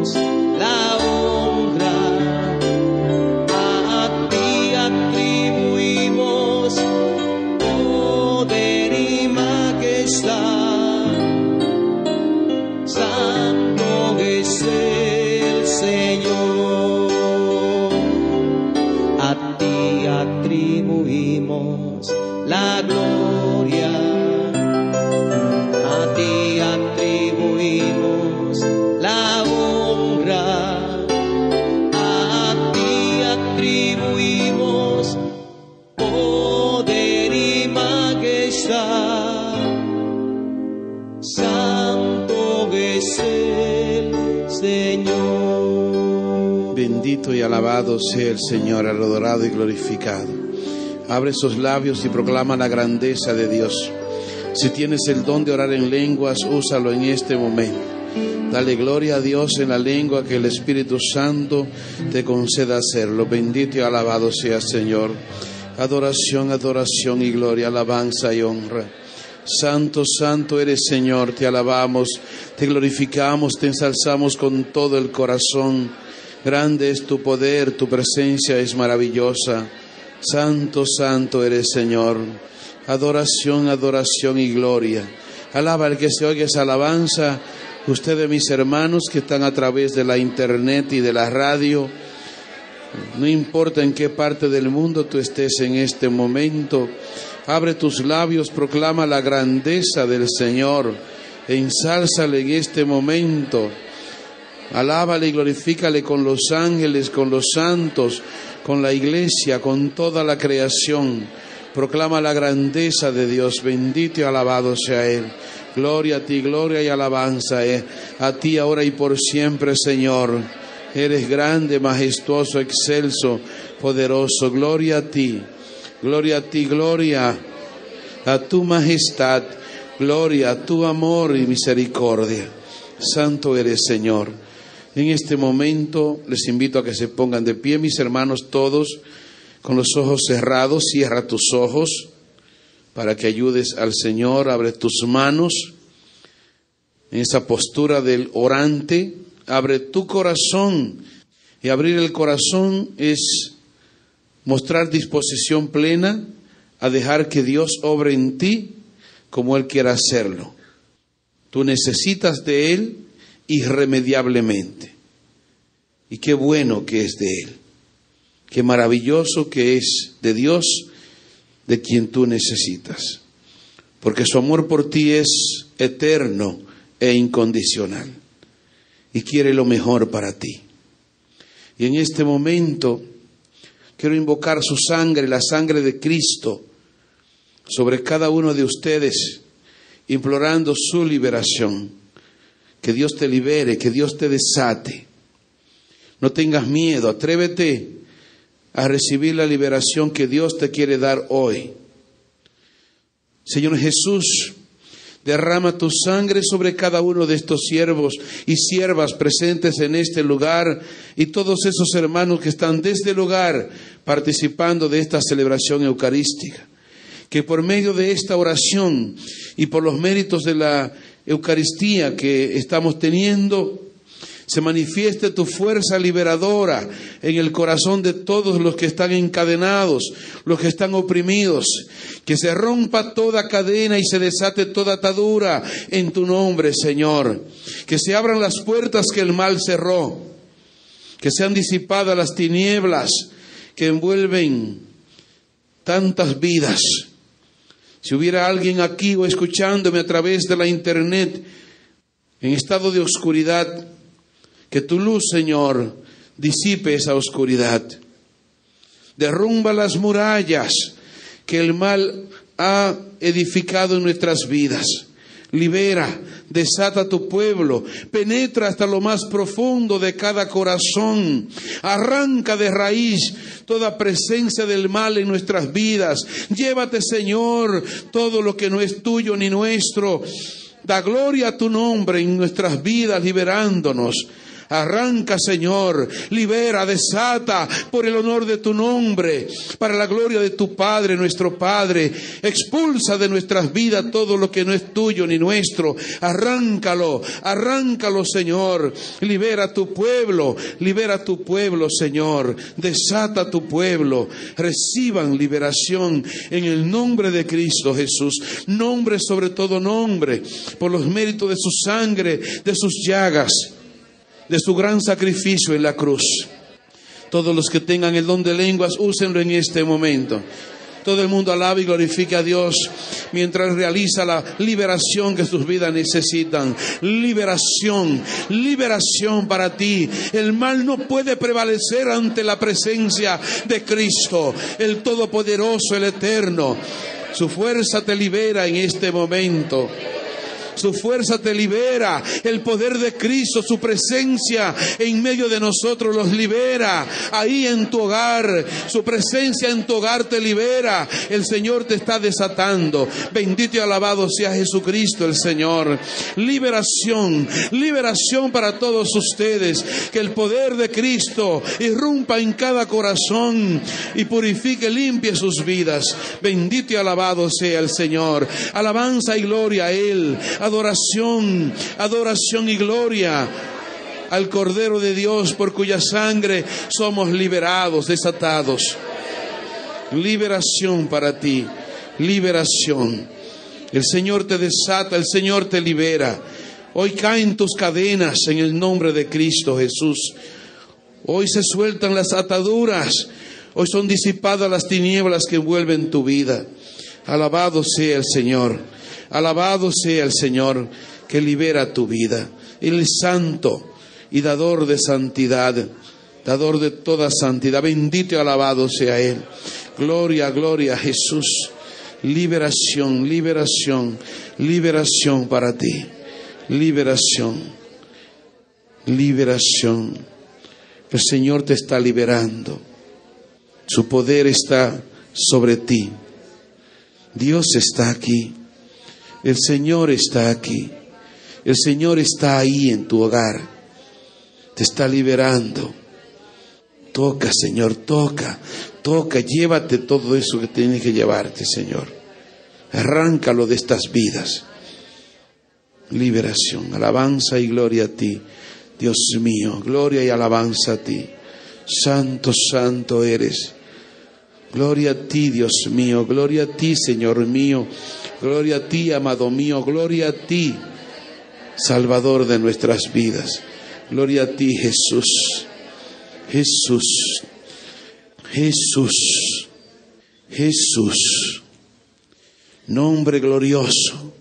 la honra. A ti atribuimos poder y majestad. Santo es el Señor. A ti atribuimos la gloria. A ti atribuimos la honra. A ti atribuimos poder y majestad. Santo es el Señor. Bendito y alabado sea el Señor, adorado y glorificado. Abre sus labios y proclama la grandeza de Dios. Si tienes el don de orar en lenguas, úsalo en este momento. Dale gloria a Dios en la lengua que el Espíritu Santo te conceda hacerlo. Bendito y alabado sea el Señor. Adoración, adoración y gloria, alabanza y honra. Santo, santo eres, Señor. Te alabamos, te glorificamos, te ensalzamos con todo el corazón. Grande es tu poder, tu presencia es maravillosa. Santo, santo eres, Señor. Adoración, adoración y gloria. Alaba al que se oiga esa alabanza. Ustedes, mis hermanos, que están a través de la internet y de la radio, no importa en qué parte del mundo tú estés en este momento, abre tus labios, proclama la grandeza del Señor, ensálzale en este momento. Alábale y glorifícale con los ángeles, con los santos, con la iglesia, con toda la creación. Proclama la grandeza de Dios. Bendito y alabado sea Él. Gloria a ti, gloria y alabanza a ti ahora y por siempre, Señor. Eres grande, majestuoso, excelso, poderoso. Gloria a ti, gloria a ti, gloria a tu majestad, gloria a tu amor y misericordia. Santo eres, Señor. En este momento les invito a que se pongan de pie, mis hermanos, todos con los ojos cerrados. Cierra tus ojos para que ayudes al Señor. Abre tus manos en esa postura del orante. Abre tu corazón. Y abrir el corazón es mostrar disposición plena a dejar que Dios obre en ti como Él quiera hacerlo. Tú necesitas de Él irremediablemente. Y qué bueno que es de Él. Qué maravilloso que es de Dios, de quien tú necesitas. Porque su amor por ti es eterno e incondicional. Y quiere lo mejor para ti. Y en este momento quiero invocar su sangre, la sangre de Cristo, sobre cada uno de ustedes, implorando su liberación. Que Dios te libere, que Dios te desate. No tengas miedo, atrévete a recibir la liberación que Dios te quiere dar hoy. Señor Jesús, derrama tu sangre sobre cada uno de estos siervos y siervas presentes en este lugar y todos esos hermanos que están desde el lugar participando de esta celebración eucarística. Que por medio de esta oración y por los méritos de la Eucaristía que estamos teniendo, se manifieste tu fuerza liberadora en el corazón de todos los que están encadenados, los que están oprimidos. Que se rompa toda cadena y se desate toda atadura en tu nombre, Señor. Que se abran las puertas que el mal cerró. Que sean disipadas las tinieblas que envuelven tantas vidas. Si hubiera alguien aquí o escuchándome a través de la internet en estado de oscuridad, que tu luz, Señor, disipe esa oscuridad. Derrumba las murallas que el mal ha edificado en nuestras vidas. Libera, desata tu pueblo, penetra hasta lo más profundo de cada corazón, arranca de raíz toda presencia del mal en nuestras vidas. Llévate, Señor, todo lo que no es tuyo ni nuestro. Da gloria a tu nombre en nuestras vidas, liberándonos. Arranca, Señor, libera, desata por el honor de tu nombre, para la gloria de tu Padre, nuestro Padre. Expulsa de nuestras vidas todo lo que no es tuyo ni nuestro. Arráncalo, arráncalo, Señor. Libera tu pueblo, Señor. Desata tu pueblo. Reciban liberación en el nombre de Cristo Jesús. Nombre sobre todo nombre, por los méritos de su sangre, de sus llagas, de su gran sacrificio en la cruz. Todos los que tengan el don de lenguas, úsenlo en este momento. Todo el mundo alabe y glorifique a Dios mientras realiza la liberación que sus vidas necesitan. Liberación, liberación para ti. El mal no puede prevalecer ante la presencia de Cristo, el Todopoderoso, el Eterno. Su fuerza te libera en este momento. Su fuerza te libera, el poder de Cristo, su presencia en medio de nosotros los libera. Ahí en tu hogar, su presencia en tu hogar te libera. El Señor te está desatando. Bendito y alabado sea Jesucristo el Señor. Liberación, liberación para todos ustedes. Que el poder de Cristo irrumpa en cada corazón y purifique, limpie sus vidas. Bendito y alabado sea el Señor. Alabanza y gloria a Él. Adoración, adoración y gloria al Cordero de Dios, por cuya sangre somos liberados, desatados. Liberación para ti, liberación. El Señor te desata, el Señor te libera. Hoy caen tus cadenas en el nombre de Cristo Jesús. Hoy se sueltan las ataduras. Hoy son disipadas las tinieblas que envuelven tu vida. Alabado sea el Señor. Alabado sea el Señor que libera tu vida. Él es santo y dador de santidad, dador de toda santidad. Bendito y alabado sea Él. Gloria, gloria a Jesús. Liberación, liberación, liberación para ti. Liberación, liberación. El Señor te está liberando. Su poder está sobre ti. Dios está aquí. El Señor está aquí. El Señor está ahí en tu hogar. Te está liberando. Toca, Señor, toca. Toca, llévate todo eso que tienes que llevarte, Señor. Arráncalo de estas vidas. Liberación, alabanza y gloria a ti, Dios mío. Gloria y alabanza a ti. Santo, santo eres. Gloria a ti, Dios mío. Gloria a ti, Señor mío. Gloria a ti, amado mío. Gloria a ti, Salvador de nuestras vidas. Gloria a ti, Jesús. Jesús. Jesús. Jesús. Nombre glorioso.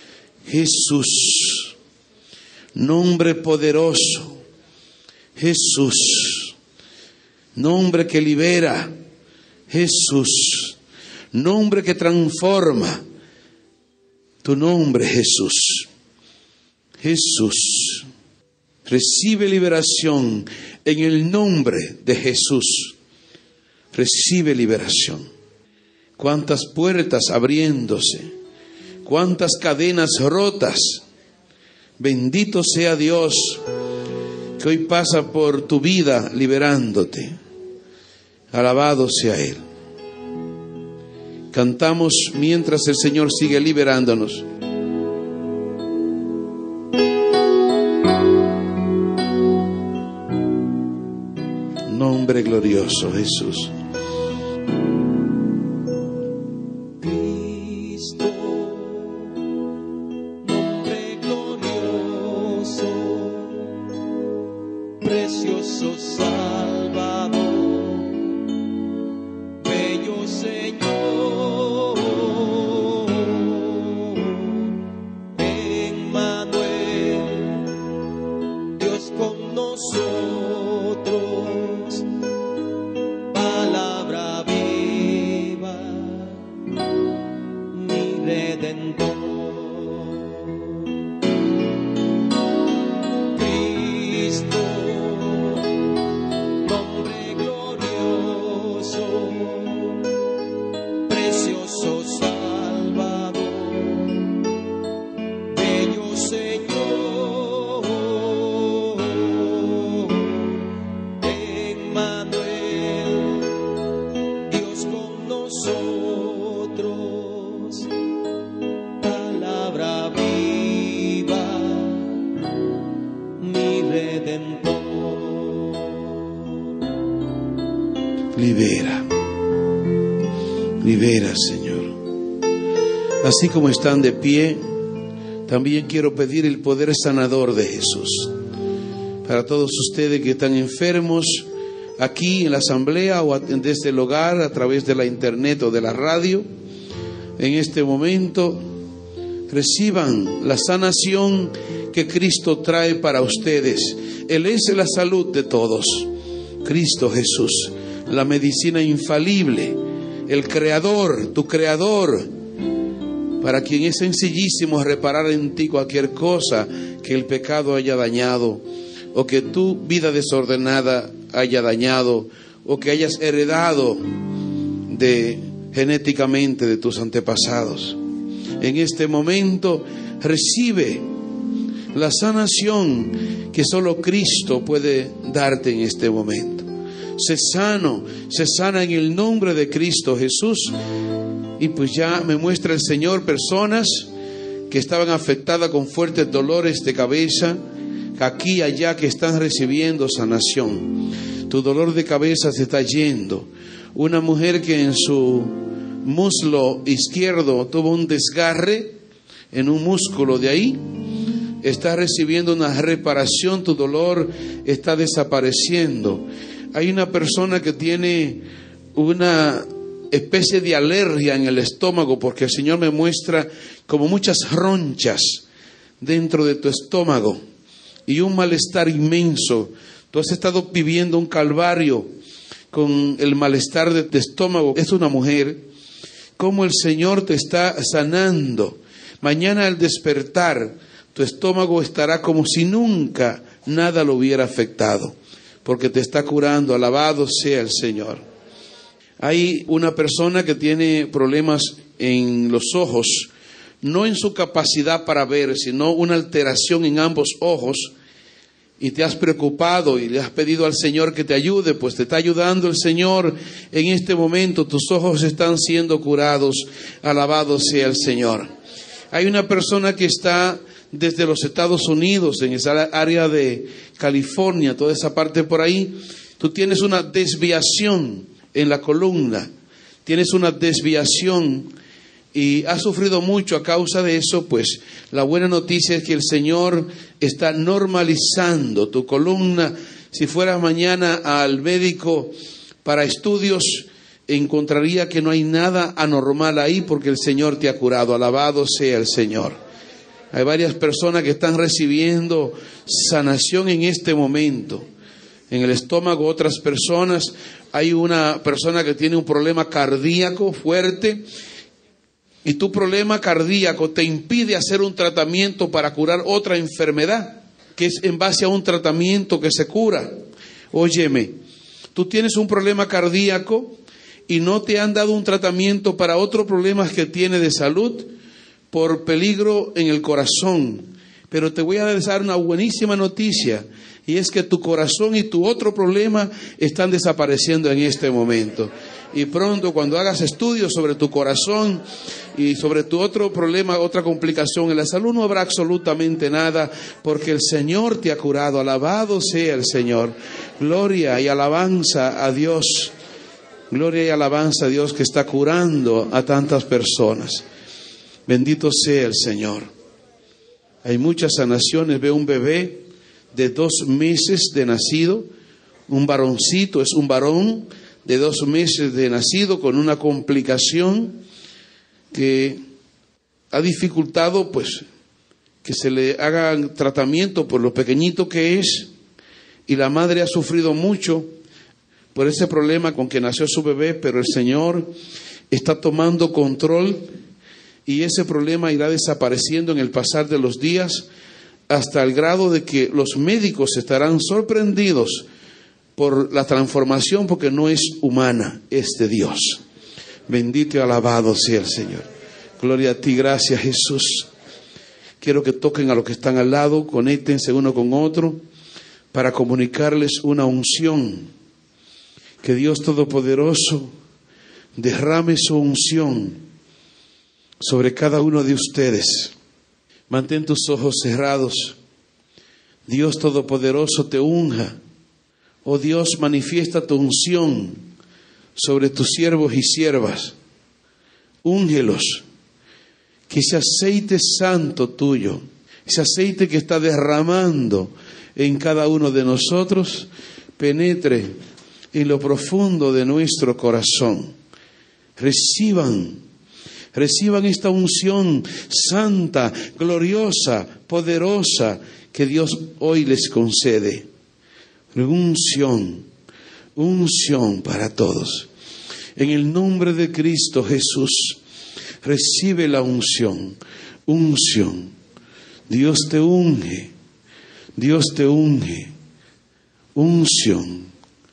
Jesús. Nombre poderoso. Jesús. Nombre que libera. Jesús. Nombre que transforma. Tu nombre, Jesús. Jesús. Recibe liberación en el nombre de Jesús. Recibe liberación. Cuántas puertas abriéndose. Cuántas cadenas rotas. Bendito sea Dios que hoy pasa por tu vida liberándote. Alabado sea Él. Cantamos mientras el Señor sigue liberándonos. Nombre glorioso, Jesús. Cristo, nombre glorioso, precioso Salvador, bello Señor, Emmanuel, Dios con nosotros, palabra viva, mi Redentor. Cristo, nombre glorioso, precioso Salvador, bello Señor, Redentor. Libera, libera, Señor. Así como están de pie, también quiero pedir el poder sanador de Jesús para todos ustedes que están enfermos aquí en la asamblea o desde el hogar, a través de la internet o de la radio. En este momento reciban la sanación que Cristo trae para ustedes. Él es la salud de todos. Cristo Jesús, la medicina infalible, el creador, tu creador, para quien es sencillísimo reparar en ti cualquier cosa que el pecado haya dañado, o que tu vida desordenada haya dañado, o que hayas heredado genéticamente de tus antepasados. En este momento recibe la sanación que solo Cristo puede darte en este momento. Sé sana en el nombre de Cristo Jesús. Y pues ya me muestra el Señor personas que estaban afectadas con fuertes dolores de cabeza, aquí y allá, que están recibiendo sanación. Tu dolor de cabeza se está yendo. Una mujer que en su muslo izquierdo tuvo un desgarre en un músculo de ahí, está recibiendo una reparación. Tu dolor está desapareciendo. Hay una persona que tiene una especie de alergia en el estómago, porque el Señor me muestra como muchas ronchas dentro de tu estómago y un malestar inmenso. Tú has estado viviendo un calvario con el malestar de tu estómago. Es una mujer, como el Señor te está sanando. Mañana al despertar, tu estómago estará como si nunca nada lo hubiera afectado, porque te está curando. Alabado sea el Señor. Hay una persona que tiene problemas en los ojos, no en su capacidad para ver, sino una alteración en ambos ojos, y te has preocupado y le has pedido al Señor que te ayude. Pues te está ayudando el Señor en este momento. Tus ojos están siendo curados. Alabado sea el Señor. Hay una persona que está desde los Estados Unidos, en esa área de California, toda esa parte por ahí. Tú tienes una desviación en la columna, tienes una desviación y has sufrido mucho a causa de eso. Pues la buena noticia es que el Señor está normalizando tu columna. Si fueras mañana al médico para estudios, encontraría que no hay nada anormal ahí, porque el Señor te ha curado. Alabado sea el Señor. Hay varias personas que están recibiendo sanación en este momento. En el estómago, otras personas. Hay una persona que tiene un problema cardíaco fuerte, y tu problema cardíaco te impide hacer un tratamiento para curar otra enfermedad, que es en base a un tratamiento que se cura. Óyeme, tú tienes un problema cardíaco y no te han dado un tratamiento para otro problema que tiene de salud por peligro en el corazón. Pero te voy a dar una buenísima noticia, y es que tu corazón y tu otro problema están desapareciendo en este momento. Y pronto, cuando hagas estudios sobre tu corazón y sobre tu otro problema, otra complicación en la salud, no habrá absolutamente nada, porque el Señor te ha curado. Alabado sea el Señor. Gloria y alabanza a Dios. Gloria y alabanza a Dios, que está curando a tantas personas. Bendito sea el Señor. Hay muchas sanaciones. Veo un bebé de 2 meses de nacido, un varoncito, es un varón de 2 meses de nacido, con una complicación que ha dificultado pues que se le haga tratamiento por lo pequeñito que es, y la madre ha sufrido mucho por ese problema con que nació su bebé, pero el Señor está tomando control, y ese problema irá desapareciendo en el pasar de los días, hasta el grado de que los médicos estarán sorprendidos por la transformación, porque no es humana, es de Dios. Bendito y alabado sea el Señor. Gloria a ti, gracias Jesús. Quiero que toquen a los que están al lado, conéctense uno con otro para comunicarles una unción. Que Dios Todopoderoso derrame su unción sobre cada uno de ustedes. Mantén tus ojos cerrados. Dios Todopoderoso te unja. Oh Dios, manifiesta tu unción sobre tus siervos y siervas. Úngelos. Que ese aceite santo tuyo, ese aceite que está derramando en cada uno de nosotros, penetre en lo profundo de nuestro corazón. Reciban esta unción santa, gloriosa, poderosa que Dios hoy les concede. Unción para todos. En el nombre de Cristo Jesús, recibe la unción. Dios te unge. Unción.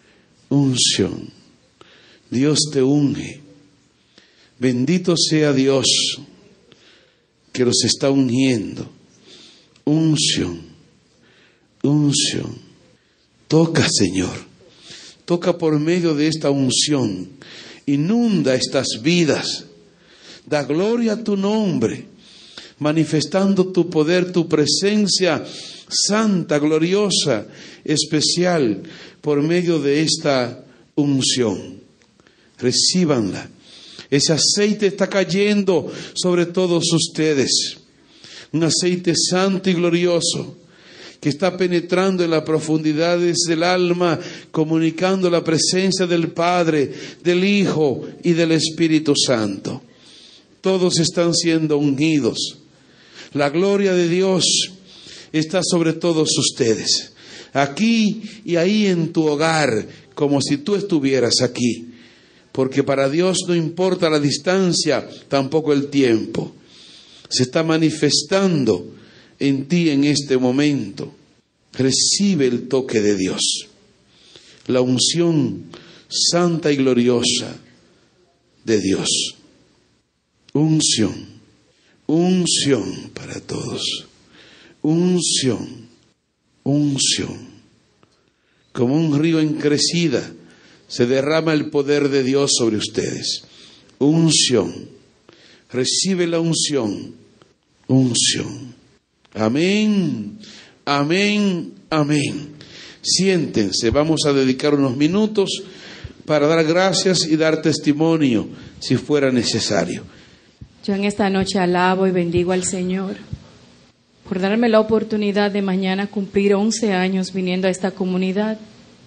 Dios te unge. Bendito sea Dios que los está ungiendo. Unción. Toca, Señor. Toca por medio de esta unción. Inunda estas vidas. Da gloria a tu nombre, manifestando tu poder, tu presencia santa, gloriosa, especial, por medio de esta unción. Recíbanla. Ese aceite está cayendo sobre todos ustedes. Un aceite santo y glorioso que está penetrando en las profundidades del alma, comunicando la presencia del Padre, del Hijo y del Espíritu Santo. Todos están siendo ungidos. La gloria de Dios está sobre todos ustedes. Aquí y ahí en tu hogar, como si tú estuvieras aquí. Porque para Dios no importa la distancia, tampoco el tiempo. Se está manifestando en ti en este momento. Recibe el toque de Dios. La unción santa y gloriosa de Dios. Unción para todos. Unción. Como un río en crecida se derrama el poder de Dios sobre ustedes. Unción. Recibe la unción. Amén. Siéntense, vamos a dedicar unos minutos para dar gracias y dar testimonio si fuera necesario. Yo en esta noche alabo y bendigo al Señor por darme la oportunidad de mañana cumplir 11 años viniendo a esta comunidad,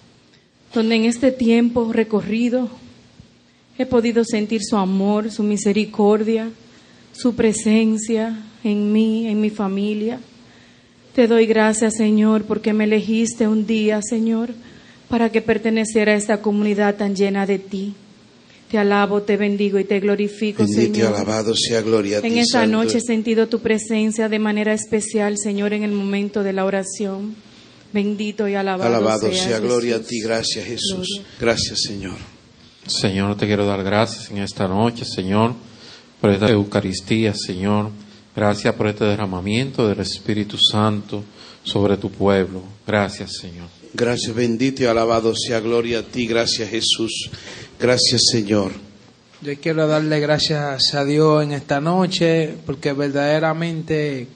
donde en este tiempo recorrido he podido sentir su amor, su misericordia, su presencia en mí, en mi familia. Te doy gracias, Señor, porque me elegiste un día, Señor, para que perteneciera a esta comunidad tan llena de ti. Te alabo, te bendigo y te glorifico, Bendito Señor. y alabado sea gloria a ti, En esta Santo. noche he sentido tu presencia de manera especial, Señor, en el momento de la oración. Bendito y alabado sea gloria a Jesús. ti. Gracias, Jesús. Gloria. Gracias, Señor. Señor, te quiero dar gracias en esta noche, Señor, por esta Eucaristía, Señor. Gracias por este derramamiento del Espíritu Santo sobre tu pueblo. Gracias, Señor. Gracias, bendito y alabado sea gloria a ti. Gracias, Jesús. Gracias, Señor. Yo quiero darle gracias a Dios en esta noche porque verdaderamente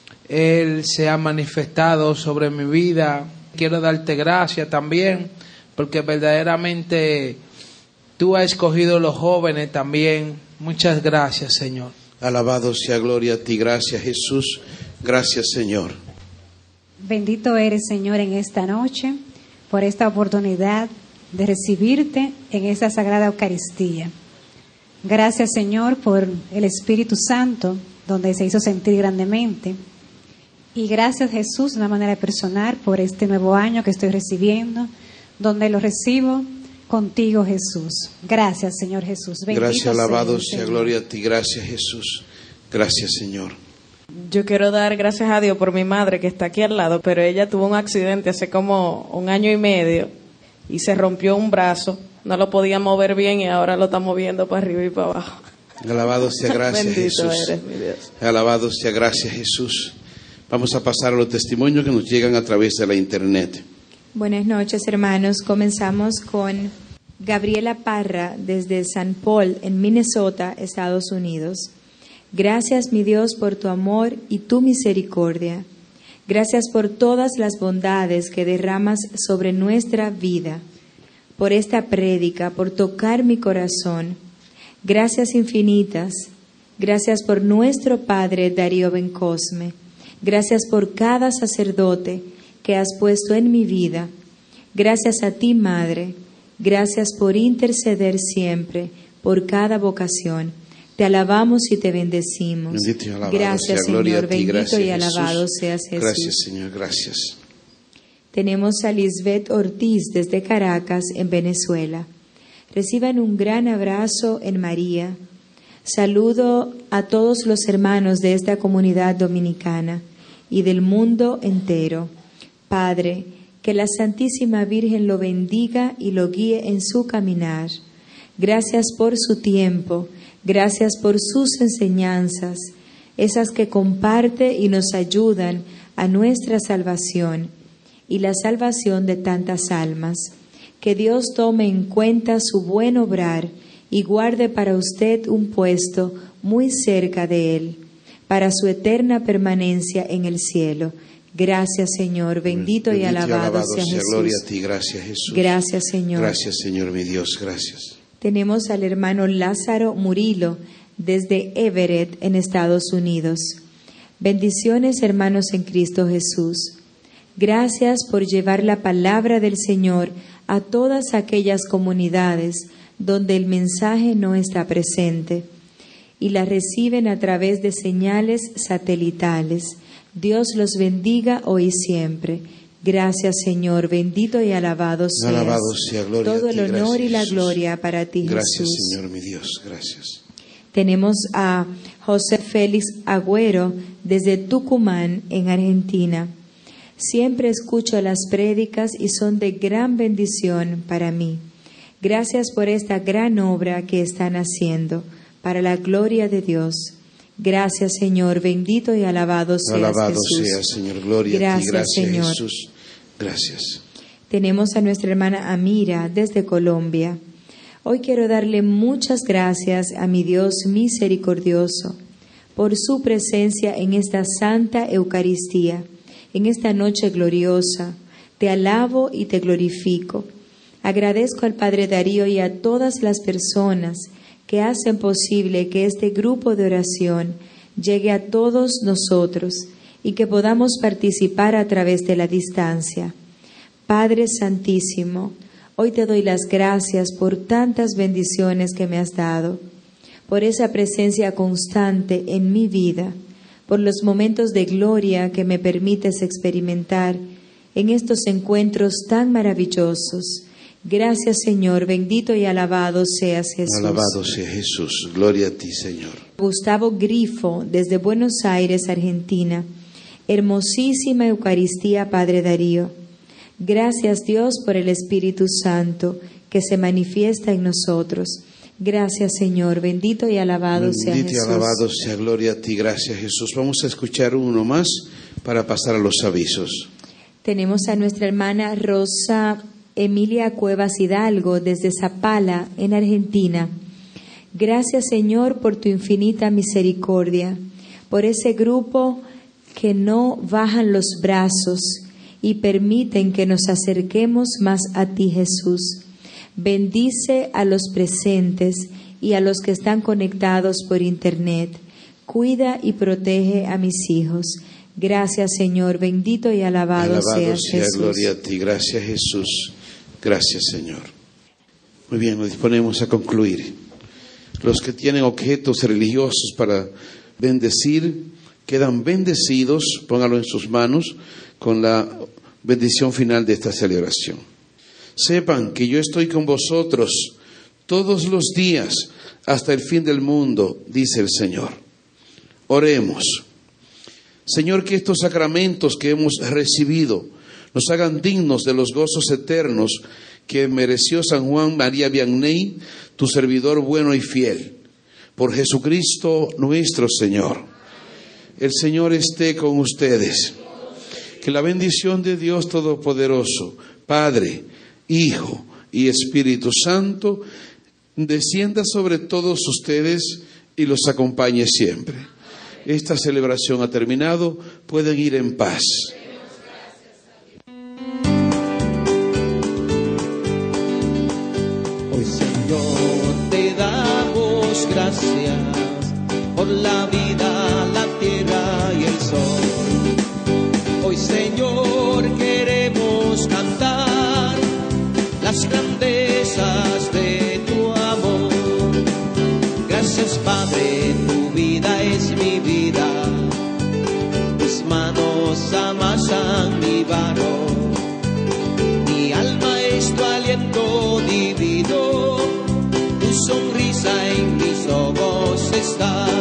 Él se ha manifestado sobre mi vida. Quiero darte gracias también porque verdaderamente tú has escogido los jóvenes también. Muchas gracias, Señor. Alabado sea gloria a ti. Gracias, Jesús. Gracias, Señor. Bendito eres, Señor, en esta noche por esta oportunidad de recibirte en esta sagrada Eucaristía. Gracias, Señor, por el Espíritu Santo, donde se hizo sentir grandemente. Y gracias, Jesús, de una manera personal, por este nuevo año que estoy recibiendo, donde lo recibo contigo, Jesús. Gracias, Señor Jesús. Bendito Gracias, alabado sea, sea gloria a ti. Gracias, Jesús. Gracias, Señor. Yo quiero dar gracias a Dios por mi madre que está aquí al lado, pero ella tuvo un accidente hace como 1 año y medio y se rompió un brazo. No lo podía mover bien y ahora lo está moviendo para arriba y para abajo. Alabado sea gracias, Bendito Jesús. eres, mi Dios. Alabado sea gracias, Jesús. Vamos a pasar a los testimonios que nos llegan a través de la internet. Buenas noches, hermanos. Comenzamos con Gabriela Parra desde San Paul, en Minnesota, Estados Unidos. Gracias, mi Dios, por tu amor y tu misericordia. Gracias por todas las bondades que derramas sobre nuestra vida, por esta prédica, por tocar mi corazón. Gracias infinitas. Gracias por nuestro Padre Darío Bencosme. Gracias por cada sacerdote que has puesto en mi vida. Gracias a ti, Madre. Gracias por interceder siempre por cada vocación. Te alabamos y te bendecimos. Bendito y alabado Gracias, sea, gloria Señor. a ti, Bendito gracias, y alabado Jesús. seas, Jesús. Gracias, Señor, gracias. Tenemos a Lisbeth Ortiz desde Caracas, en Venezuela. Reciban un gran abrazo en María. Saludo a todos los hermanos de esta comunidad dominicana y del mundo entero. Padre, que la Santísima Virgen lo bendiga y lo guíe en su caminar. Gracias por su tiempo. Gracias por sus enseñanzas, esas que comparte y nos ayudan a nuestra salvación y la salvación de tantas almas. Que Dios tome en cuenta su buen obrar y guarde para usted un puesto muy cerca de Él, para su eterna permanencia en el cielo. Gracias, Señor. Bendito y alabado sea Jesús. Gloria a ti, gracias, Jesús. Gracias, Señor. Gracias, Señor, mi Dios, gracias. Tenemos al hermano Lázaro Murillo desde Everett, en Estados Unidos. Bendiciones, hermanos en Cristo Jesús. Gracias por llevar la palabra del Señor a todas aquellas comunidades donde el mensaje no está presente y la reciben a través de señales satelitales. Dios los bendiga hoy y siempre. Gracias, Señor. Bendito y alabado seas. Alabado sea, gloria todo a ti, el honor gracias, y la Jesús. gloria para ti, Gracias, Jesús. Señor, mi Dios, gracias. Tenemos a José Félix Agüero desde Tucumán, en Argentina. Siempre escucho las prédicas y son de gran bendición para mí. Gracias por esta gran obra que están haciendo para la gloria de Dios. Gracias, Señor. Bendito y alabado seas, Alabado Jesús. sea, Señor. Gloria a ti. Gracias, Gracias, Señor. Jesús. Gracias. Tenemos a nuestra hermana Amira desde Colombia. Hoy quiero darle muchas gracias a mi Dios misericordioso por su presencia en esta Santa Eucaristía, en esta noche gloriosa. Te alabo y te glorifico. Agradezco al Padre Darío y a todas las personas que hacen posible que este grupo de oración llegue a todos nosotros y que podamos participar a través de la distancia. Padre Santísimo, hoy te doy las gracias por tantas bendiciones que me has dado, por esa presencia constante en mi vida, por los momentos de gloria que me permites experimentar en estos encuentros tan maravillosos. Gracias, Señor. Bendito y alabado seas, Jesús. Alabado sea Jesús. Gloria a ti, Señor. Gustavo Grifo, desde Buenos Aires, Argentina. Hermosísima Eucaristía, Padre Darío. Gracias, Dios, por el Espíritu Santo que se manifiesta en nosotros. Gracias, Señor. Bendito y alabado sea Jesús. Bendito y alabado sea, gloria a ti. Gracias, Jesús. Vamos a escuchar uno más para pasar a los avisos. Tenemos a nuestra hermana Rosa Emilia Cuevas Hidalgo desde Zapala, en Argentina. Gracias, Señor, por tu infinita misericordia, por ese grupo que no bajan los brazos y permiten que nos acerquemos más a ti, Jesús. Bendice a los presentes y a los que están conectados por internet. Cuida y protege a mis hijos. Gracias, Señor. Bendito y alabado seas, Jesús. Gloria a ti. Gracias, Jesús. Gracias, Señor. Muy bien, nos disponemos a concluir. Los que tienen objetos religiosos para bendecir, quedan bendecidos, póngalo en sus manos, con la bendición final de esta celebración. Sepan que yo estoy con vosotros todos los días hasta el fin del mundo, dice el Señor. Oremos. Señor, que estos sacramentos que hemos recibido nos hagan dignos de los gozos eternos que mereció San Juan María Vianney, tu servidor bueno y fiel. Por Jesucristo nuestro Señor. El Señor esté con ustedes. Que la bendición de Dios Todopoderoso, Padre, Hijo y Espíritu Santo, descienda sobre todos ustedes y los acompañe siempre. Esta celebración ha terminado. Pueden ir en paz. gracias por la vida, la tierra y el sol. Hoy, Señor, queremos cantar las grandezas de tu amor. Gracias, Padre, tu vida es mi vida, mis manos amasan mi barro, mi alma es tu aliento divino, tu sonrisa en mis ojos está.